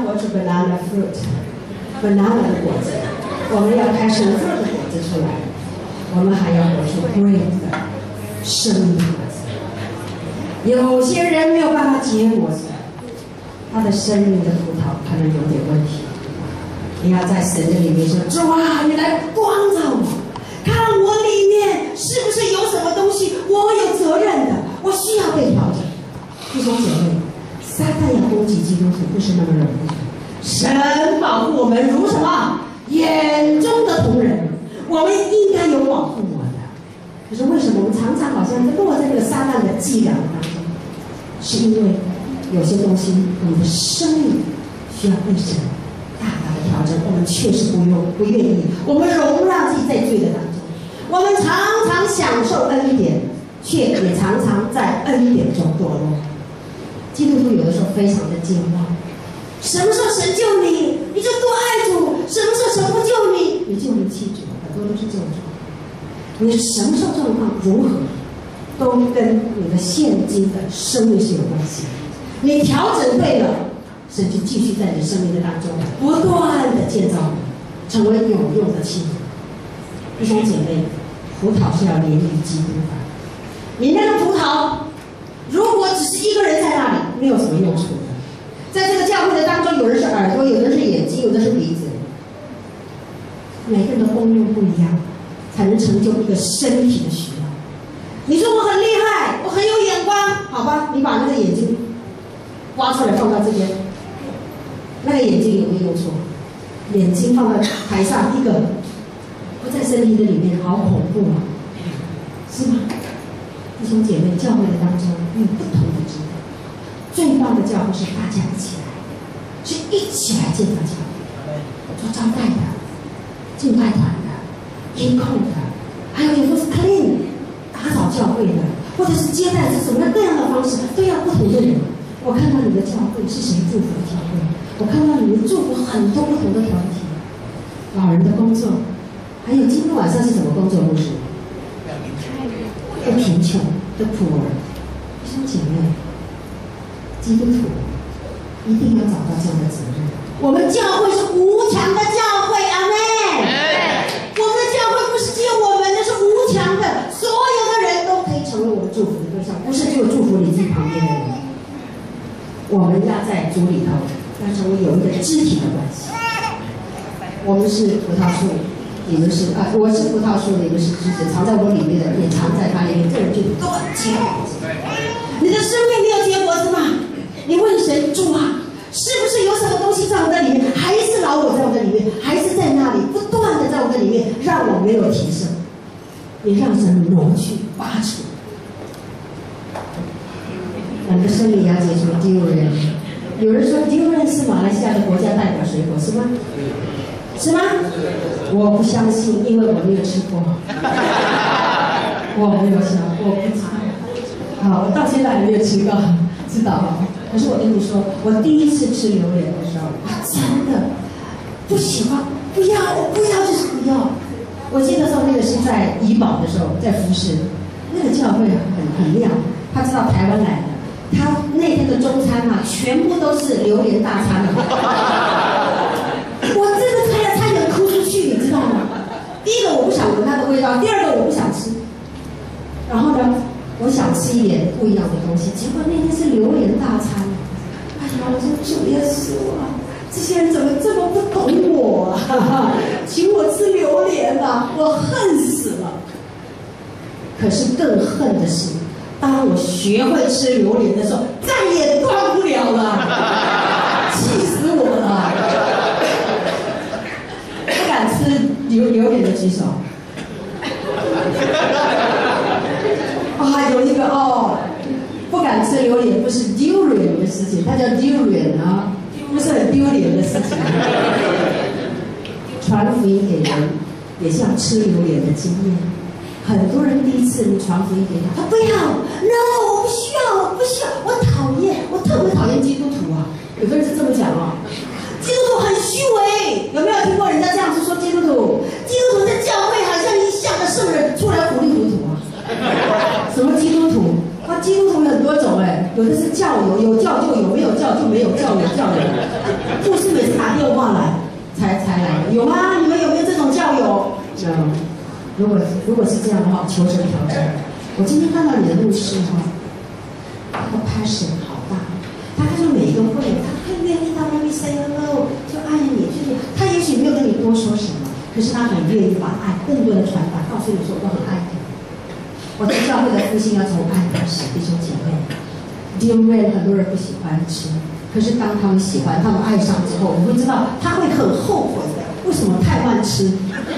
活出 banana fruit，banana 的果子，我们要开始 fruit 的果子出来，我们还要活出 grape 的生命的果子。有些人没有办法结果子，他的生命的葡萄可能有点问题。你要在神的里面说：主啊，你来光照我，看我里面是不是有什么东西我有责任的，我需要被调整。弟兄姐妹，撒旦要攻击基督徒不是那么容易。神保护我们如什么？眼中的瞳人，我们应该有保护我的。可是为什么我们常常好像落在这个撒旦的伎俩当中？是因为有些东西我们的生命需要被神大大的调整，我们确实不用不愿意，我们容让自己在罪的当中，我们常常享受恩典，却也常常在恩典中堕落。基督徒有的时候非常的健忘，什么时候神救你，你就多爱主；什么时候神不救你，你就离弃主。很多都是这种状况。你什么时候状况如何，都跟你的现今的生命是有关系的。你调整对了，神就继续在你生命的当中不断的建造你，成为有用的器皿。弟兄姐妹，葡萄是要连于基督的。你那个葡萄，如果只是一个人在那里，没有什么用处的。在这个教会的当中，有人是耳朵，有的是眼睛，有的是鼻子，每个人的功用不一样，才能成就一个身体的需要。你说我很厉害，我很有眼光，好吧，你把那个眼睛挖出来放到这边，那个眼睛有没有用处？眼睛放到台上，一个不在身体的里面，好恐怖啊，是吗？弟兄姐妹，教会的当中有不同的职分，最棒的教会是大家一起来，是一起来建造教会，做招待的、敬拜团的、音控的，还有有时候是 clean 打扫教会的，或者是接待是什么样各样的方式，都要不同的人。我看到你的教会是谁祝福的教会，我看到你们祝福很多不同的团体，老人的工作，还有今天晚上是什么工作？牧师？不贫穷的仆人，弟兄姐妹，基督徒一定要找到这样的责任。我们教会是无墙的教会，阿妹。我们的教会不是只有我们的，是无墙的，所有的人都可以成为我们祝福的对象，不是只有祝福你自己旁边的人。我们要在主里头，要成为有一个肢体的关系。我们是葡萄树，你们是啊，我是葡萄树，你们是枝子，藏在我里面的，也藏在它里面。这人就都很结果子。你的生命没有结果子吗？你问神主啊，是不是有什么东西在我的里面，还是老我在我的里面，还是在那里不断的在我的里面，让我没有提升？你让神挪去、拔除。我们的生命要解除丢人。有人说丢人是马来西亚的国家代表水果，是吗？是吗？我不相信，因为我没有吃过。我没有吃，我不知道。好，我到现在还没有吃过，知道吗？可是我跟你说，我第一次吃榴莲的时候，我真的不喜欢，不要，我不要就是不要。我记得说那个是在怡保的时候，在服侍，那个教会很很亮，他知道台湾来的。他那天的中餐啊，全部都是榴莲大餐啊！我这个菜差点哭出去，你知道吗？第一个我不想闻它的味道，第二个我不想吃。然后呢，我想吃一点不一样的东西，结果那天是榴莲大餐。哎呀，我说主耶稣啊，这些人怎么这么不懂我啊？请我吃榴莲啊，我恨死了。可是更恨的是，当我学会吃榴莲的时候，再也断不了了，气死我了！不敢吃榴榴莲的举手。啊，有一个哦，不敢吃榴莲不是丢脸的事情，它叫丢脸啊，不是很丢脸的事情。传福音给人，也是要吃榴莲的经验。很多人第一次你传福音给他，他不要 ，no， 我不需要，我不需要，我讨厌，我特别讨厌基督徒啊。有的人是这么讲啊，基督徒很虚伪，有没有听过人家这样子说基督徒？基督徒在教会好像一向的圣人，出来糊里糊涂啊。什么基督徒？我基督徒有很多种哎，有的是教友，有教就有，没有教就没有教友教友。牧师每次打电话来才才来的，有吗？你们有没有这种教友？有。如果如果是这样的话，求神调整。我今天看到你的牧师哈，他的 passion 好大，他看到每一个会，他很愿意到那边 say hello， 就爱你，就是他也许没有跟你多说什么，可是他很愿意把爱更多的传达，告诉你说我很爱你。我在教会的复兴要从爱开始，弟兄姐妹。丢面很多人不喜欢吃，可是当他们喜欢、他们爱上之后，你会知道他会很后悔的。为什么太慢吃？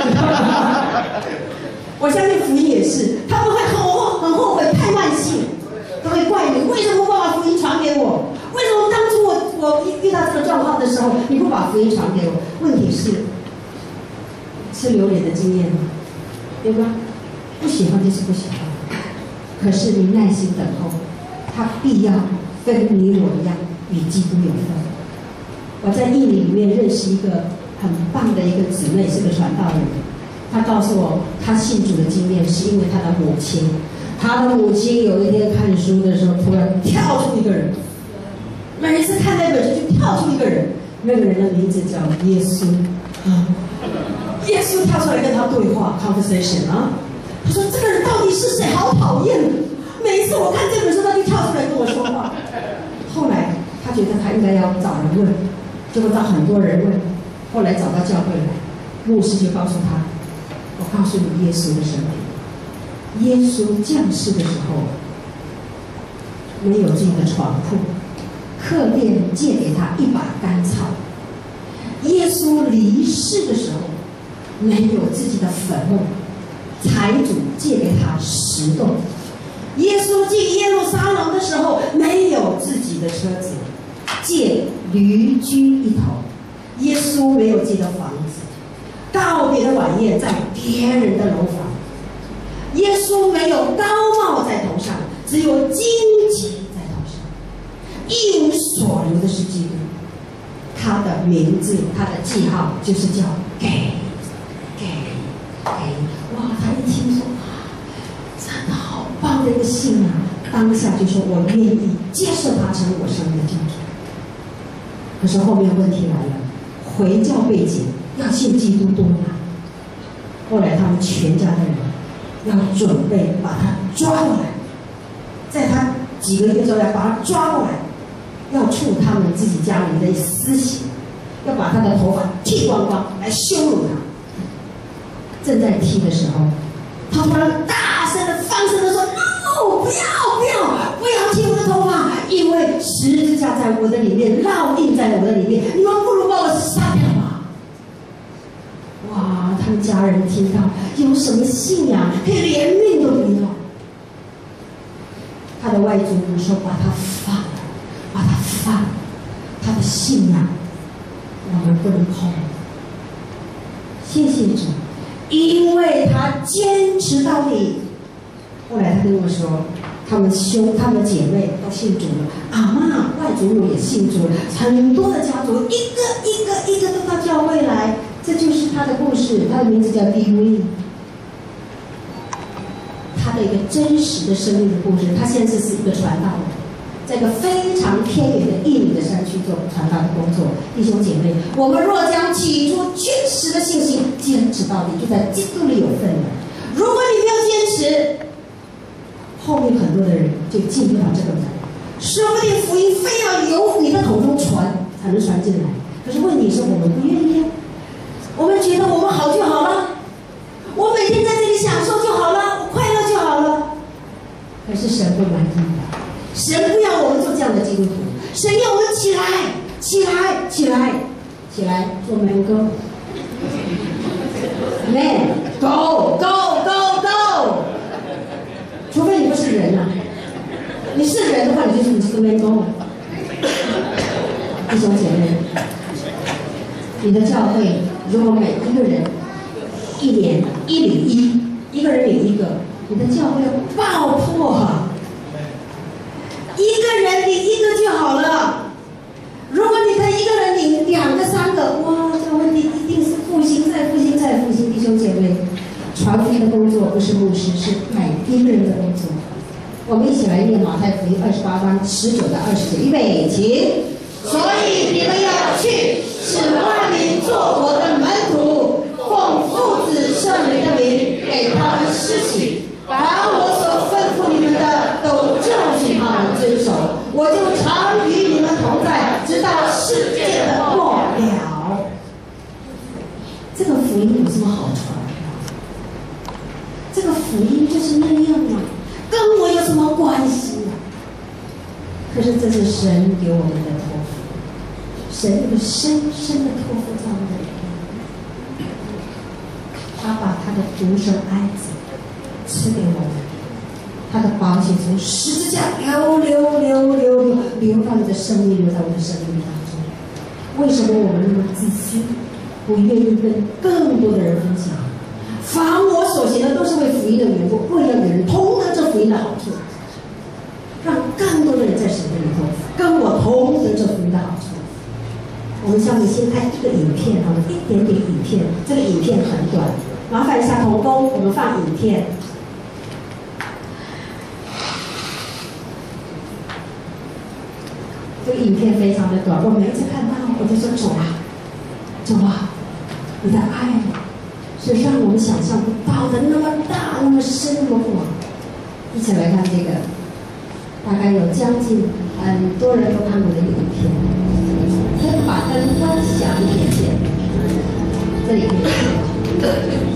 我相信福音也是，他们会很后很后悔太慢性，他会怪你为什么不把福音传给我？为什么当初我我遇到这个状况的时候，你不把福音传给我？问题是吃榴莲的经验吗？对吧？不喜欢就是不喜欢，可是你耐心等候，他必要跟你我一样与基督有分。我在印尼里面认识一个很棒的一个姊妹，是个传道人。她告诉我，她信主的经验是因为她的母亲。她的母亲有一天看书的时候，突然跳出一个人，每一次看那本书就跳出一个人，那个人的名字叫耶稣啊。耶稣跳出来跟她对话 ，conversation 啊。他说：“这个人到底是谁？好讨厌！每一次我看这本书，他就跳出来跟我说话。”后来他觉得他应该要找人问，结果找很多人问，后来找到教会来，牧师就告诉他：“我告诉你耶稣的生平。耶稣降世的时候，没有自己的床铺，客店借给他一把干草。耶稣离世的时候，没有自己的坟墓。”财主借给他石洞，耶稣进耶路撒冷的时候没有自己的车子，借驴驹一头。耶稣没有自己的房子，告别的晚宴在别人的楼房。耶稣没有高帽在头上，只有荆棘在头上，一无所留的是基督。他的名字，他的记号就是叫给给给。哇！他一听说，真的好棒的一个信仰，当下就说我愿意接受他成为我生命的救主。可是后面问题来了，回教背景要信基督多难。后来他们全家的人要准备把他抓过来，在他几个月之后要把他抓过来，要触他们自己家里的私刑，要把他的头发剃光光来羞辱他。正在踢的时候，他突然大声的放声的说 ：“No， 不要不要不要剃我的头发，因为十字架在我的里面，烙印在我的里面，你们不如把我杀掉吧。”哇！他们家人听到，有什么信仰可以连命都不要？他的外祖母说：“把他放了，把他放了，他的信仰我们不能碰。”谢谢主。因为他坚持到底。后来他跟我说，他们兄、他们姐妹都信主了，阿嬷、外祖母也信主了，很多的家族一个一个一个都到教会来。这就是他的故事，他的名字叫 Dewey， 他的一个真实的生命的故事。他现在是一个传道人，在一个非常偏远的印尼的山区做传道的工作。弟兄姐妹，我们若将起初确实的信心坚持到底，就在基督里有份了。如果你没有坚持，后面很多的人就进不了这个门，说不定福音非要由你的口中传才能传进来。可是问题是我们不愿意，我们觉得我们好就好了，我每天在这里享受就好了，我快乐就好了。可是神不满意的，神不要我们做这样的基督徒，神要我们起来，起来，起来，起来，做门哥。Man, go, go, go, go！ 除非你不是人啊，你是人的话，你就是你是个 man go。弟兄姐妹，你的教会如果每一个人一年一领一，一个人领一个，你的教会要爆破啊！一个人领一个就好了。如果你可以一个人领两个、三个，哇，教会一定是复兴再复兴再复兴。弟兄姐妹，传福音的工作不是牧师，是每一个人的工作。 我们一起来念马太福音二十八章十九到二十节，预备起。所以你们要去，使万民做我的门徒，奉父子圣灵的名给他们施洗，把我所吩咐你们的都教训他们遵守，我就常与你们同在，直到世界的末了。这个福音有什么好传的？这个福音就是那样啊，跟我有什么关系啊？可是这是神给我们的托付，神有深深的托付在我们的里面。他把他的独生爱子赐给我们，他的宝血从十字架流流流流流流到你的生命，流在我的生命当中。为什么我们那么自私，不愿意跟更多的人分享？凡我所行的都是为福音的缘故，为了人同得这福音的好处，让更多的人在神的里头跟我同得这福音的好处。我们下面先看一个影片，好了，一点点影片，这个影片很短，麻烦一下童工，我们放影片。这个影片非常的短，我每一次看到，我就说主啊，主啊，你的爱是让我们想象不到的那么大，那么深，那么广。一起来看这个，大概有将近很多人都看过的影片。先把灯关响一点点，这里可以看。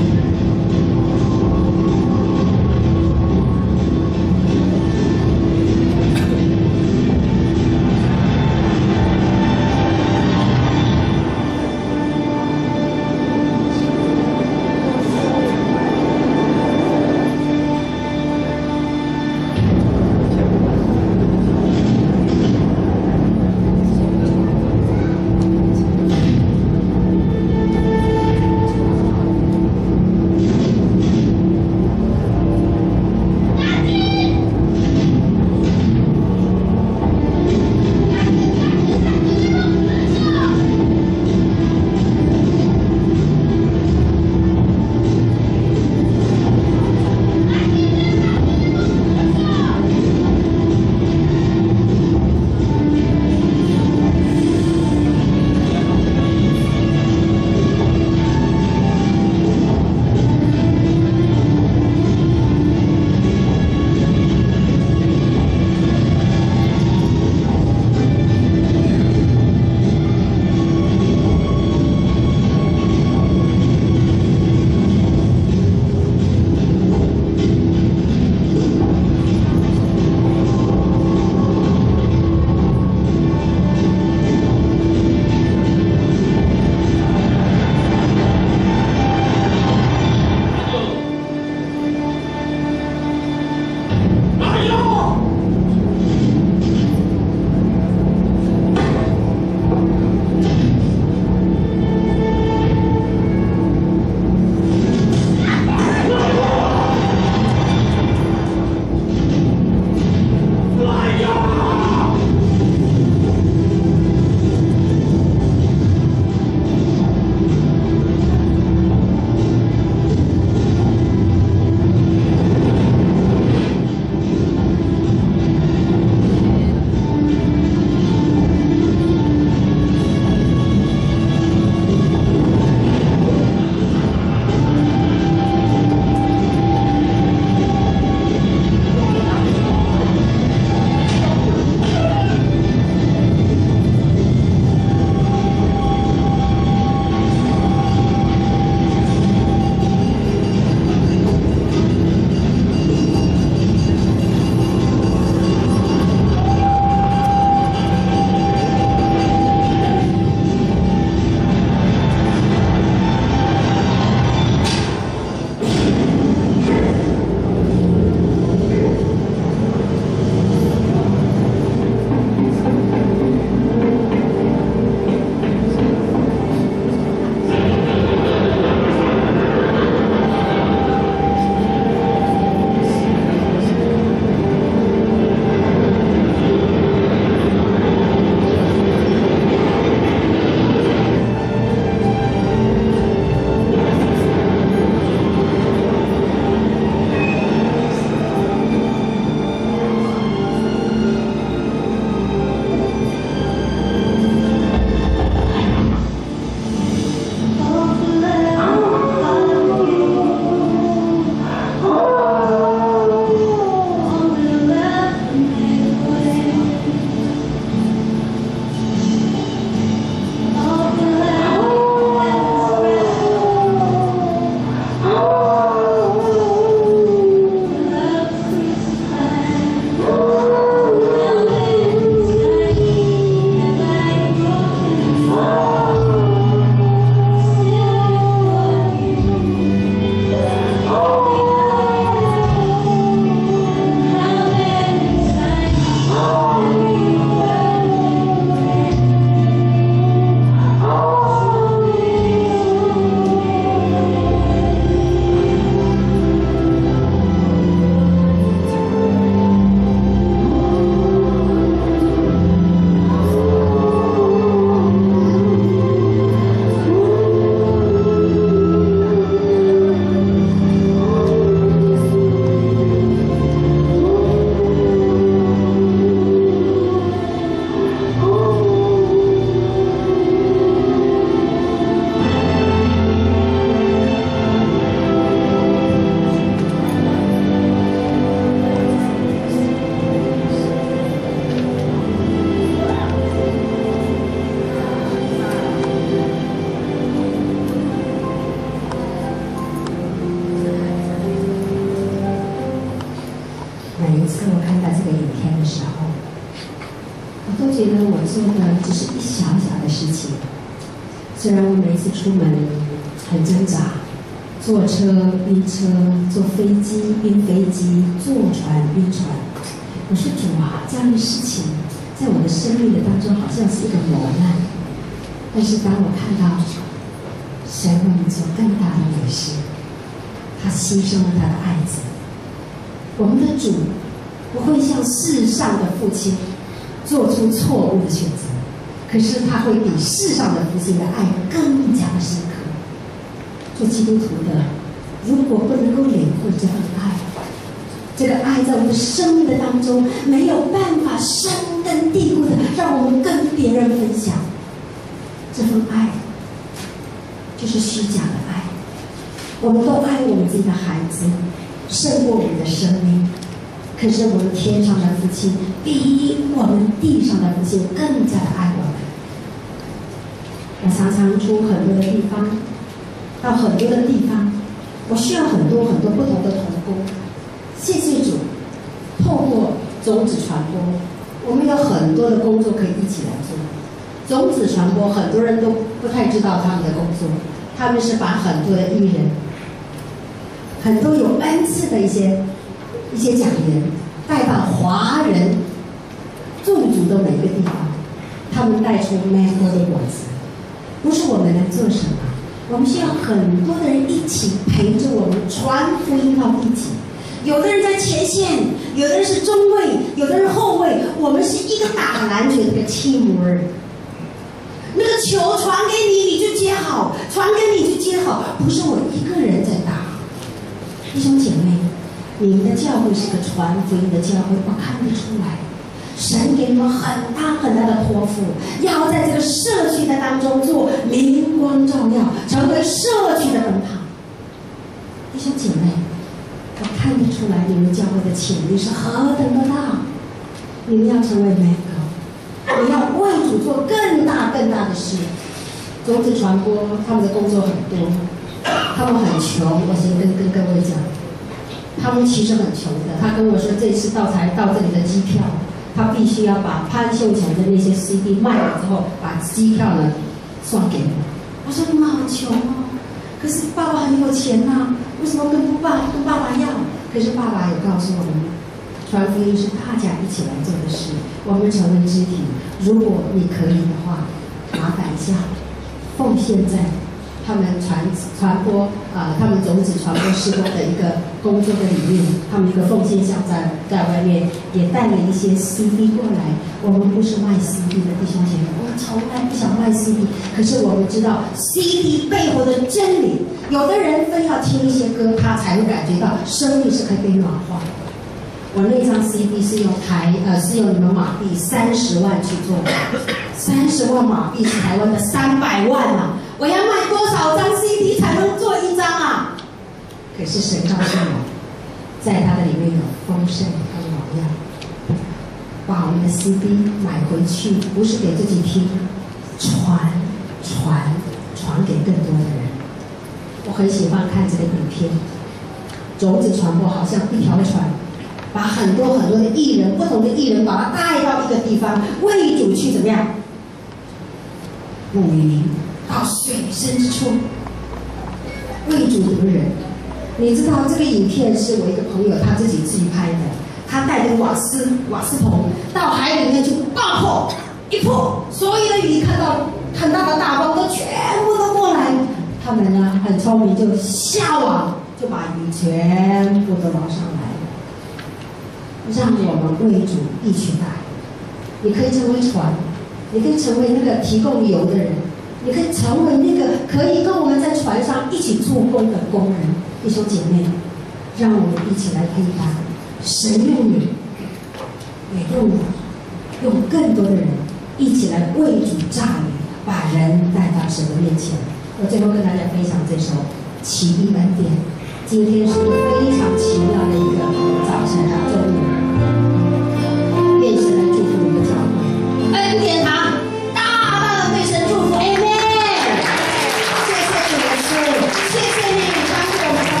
觉得我做的只是一小小的事情。虽然我每一次出门很挣扎，坐车晕车，坐飞机晕飞机，坐船晕船。我说主啊，这样的事情在我的生命的当中好像是一个磨难。但是当我看到神为我们做更大的美事，他牺牲了他的爱子，我们的主不会像世上的父亲做出错误的选择，可是他会比世上的父亲的爱更加的深刻。做基督徒的，如果不能够领会这份爱，这个爱在我们的生命的当中没有办法深根蒂固的让我们跟别人分享，这份爱就是虚假的爱。我们都爱我们自己的孩子胜过我们的生命，可是我们天上的父亲比我们地上的父亲更加的爱我们。我常常出很多的地方，到很多的地方，我需要很多很多不同的同工。谢谢主，透过种子传播，我们有很多的工作可以一起来做。种子传播很多人都不太知道他们的工作，他们是把很多的艺人，很多有恩赐的一些一些讲员带到华人驻足的每一个地方，他们带出美好的果子。不是我们能做什么，我们需要很多的人一起陪着我们传福音到地极。有的人在前线，有的人是中卫，有的人后卫，我们是一个打篮球的一个 teamwork。那个球传给你，你就接好；传给你就接好，不是我一个人在打。弟兄姐妹，你们的教会是个传福音的教会，我看得出来。神给你们很大很大的托付，要在这个社区的当中做明光照耀，成为社区的灯塔。弟兄姐妹，我看得出来你们教会的潜力是何等的大。你们要成为美狗，你要为主做更大更大的事。种子传播他们的工作很多，他们很穷。我先跟跟各位讲，他们其实很穷的。他跟我说，这次到才到这里的机票，他必须要把潘秀琼的那些 C D 卖了之后，把机票呢算给我。我说你们好穷哦，可是爸爸很有钱呐、啊，为什么跟不爸跟爸爸要？可是爸爸有告诉我们，传福音是大家一起来做的事，我们成为肢体。如果你可以的话，麻烦一下，奉献在他们传传播啊、呃，他们种子传播事工的一个工作的里面，他们一个奉献项在在外面也带了一些 C D 过来。我们不是卖 C D 的弟兄姐妹，我们从来不想卖 C D， 可是我们知道 C D 背后的真理。有的人非要听一些歌，他才会感觉到生命是可以被暖化。我那张 C D 是用台呃是用你们马币三十万去做的，三十万马币是台湾的三百万啊！我要卖多少张 C D 才能做一张啊？可是神告诉我，在它的里面有丰盛和荣耀。把我们的 C D 买回去，不是给自己听，传传传给更多的人。我很喜欢看这个影片，种子传播好像一条船，把很多很多的艺人，不同的艺人，把他带到一个地方，为主去怎么样？捕鱼到水深之处，为主得人。你知道这个影片是我一个朋友他自己自己拍的，他带着瓦斯瓦斯桶到海里面去爆破，一破，所有的鱼看到很大的大风都全部都过来。他们呢很聪明，就下网就把鱼全部都捞上来了。让我们为主一起打。你可以成为船，你可以成为那个提供油的人，你可以成为那个可以跟我们在船上一起做工的工人。弟兄姐妹，让我们一起来陪伴神用你，也用我，用更多的人一起来为主炸鱼，把人带到神的面前。我最后跟大家分享这首《奇异恩典》。今天是非常奇妙的一个早晨啊，中午。愿神来祝福你的教会，恩典堂大大的对神祝福 ，Amen。谢谢主耶稣，谢谢你帮助我们成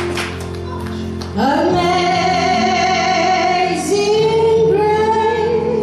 为 Amen。Amazing grace。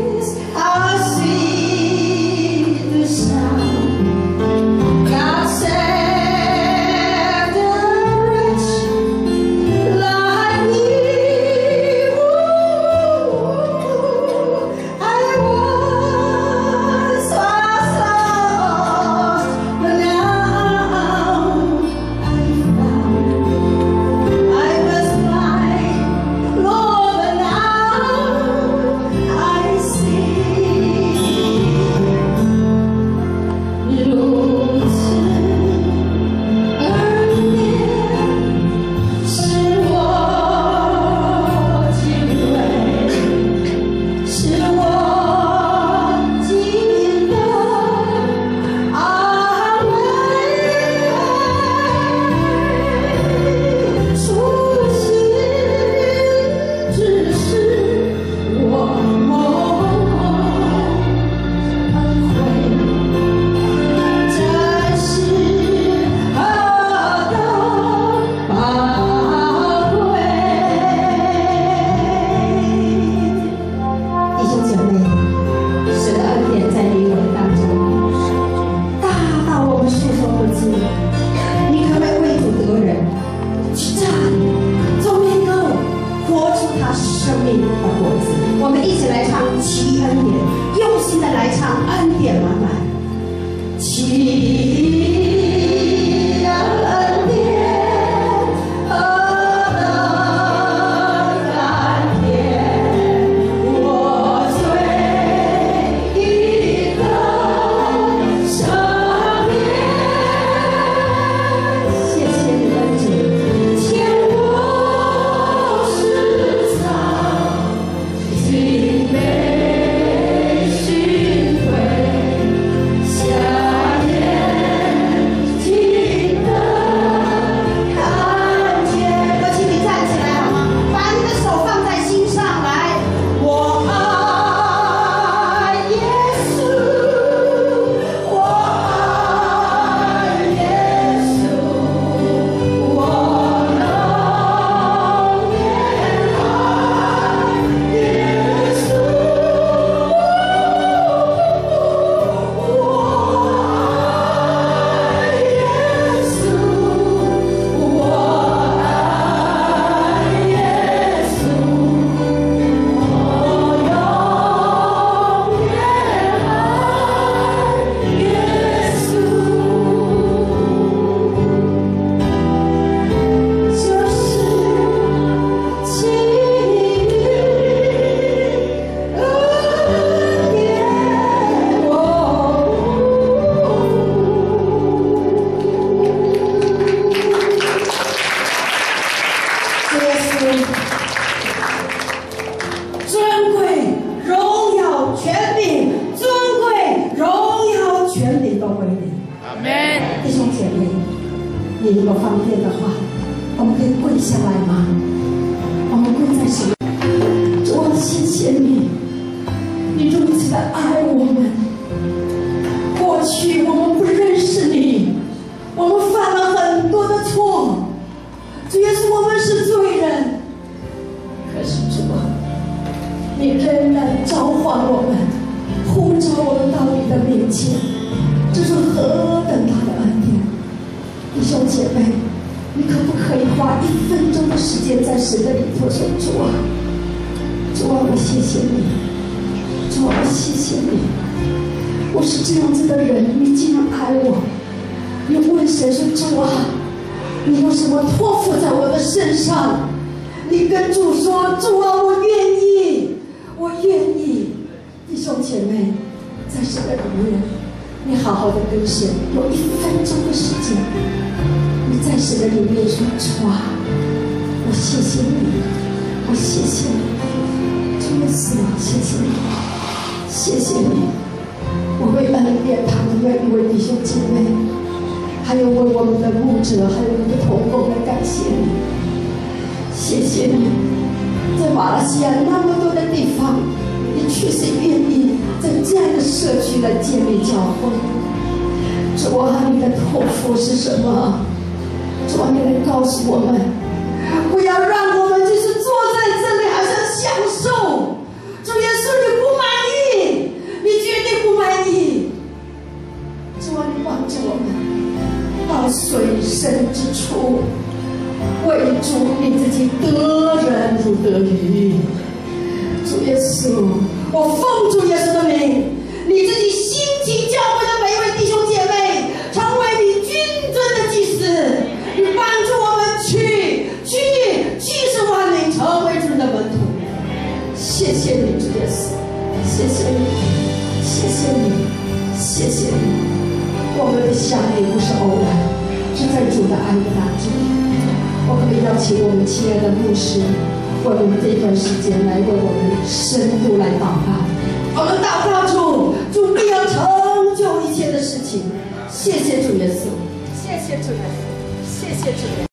你如果方便的话，我们可以跪下来吗？我们跪在什么？主啊，谢谢你，你如此的爱我们。过去我们不认识你，我们犯了很多的错，主耶稣，我们是罪人。可是主啊，你仍然召唤我们，呼召我们到你的面前，这是何等大的恩典！弟兄姐妹，你可不可以花一分钟的时间在神的里头说：主啊，主啊，我谢谢你，主啊，我谢谢你，我是这样子的人，你竟然爱我。你问神说：主啊，你有什么托付在我的身上？你跟主说：主啊，我愿意，我愿意。弟兄姐妹，在神的里面，你好好的跟神有一分钟的时间，你在神的里面说：主啊，我谢谢你，我谢谢你，主耶稣，谢谢你，谢谢你。我为恩典堂的每一位弟兄姐妹，还有为我们的牧者，还有我们的同工来感谢你，谢谢你，在马来西亚那么多的地方，你确实愿意在这样的社区来建立教会。主啊，你的托付是什么？主啊，你来告诉我们，不要让我们就是坐在这里好像享受。主耶稣，你不满意，你绝对不满意。主啊，你帮助我们到水深之处，为主你自己得人如得鱼。主耶稣，我奉主耶稣的名，你自己兴起教会的每一位弟兄姐妹，成为你君尊的祭司，你帮助我们去去去使万民成为主的门徒。谢谢你，主耶稣，谢谢你，谢谢你，谢谢你。我们的相遇不是偶然，是在主的爱的当中。我可以邀请我们亲爱的牧师，为我们这段时间来为我们深度来祷告。我们祷告主，主必要成就一切的事情。谢谢主耶稣，谢谢主耶稣，谢谢主耶稣。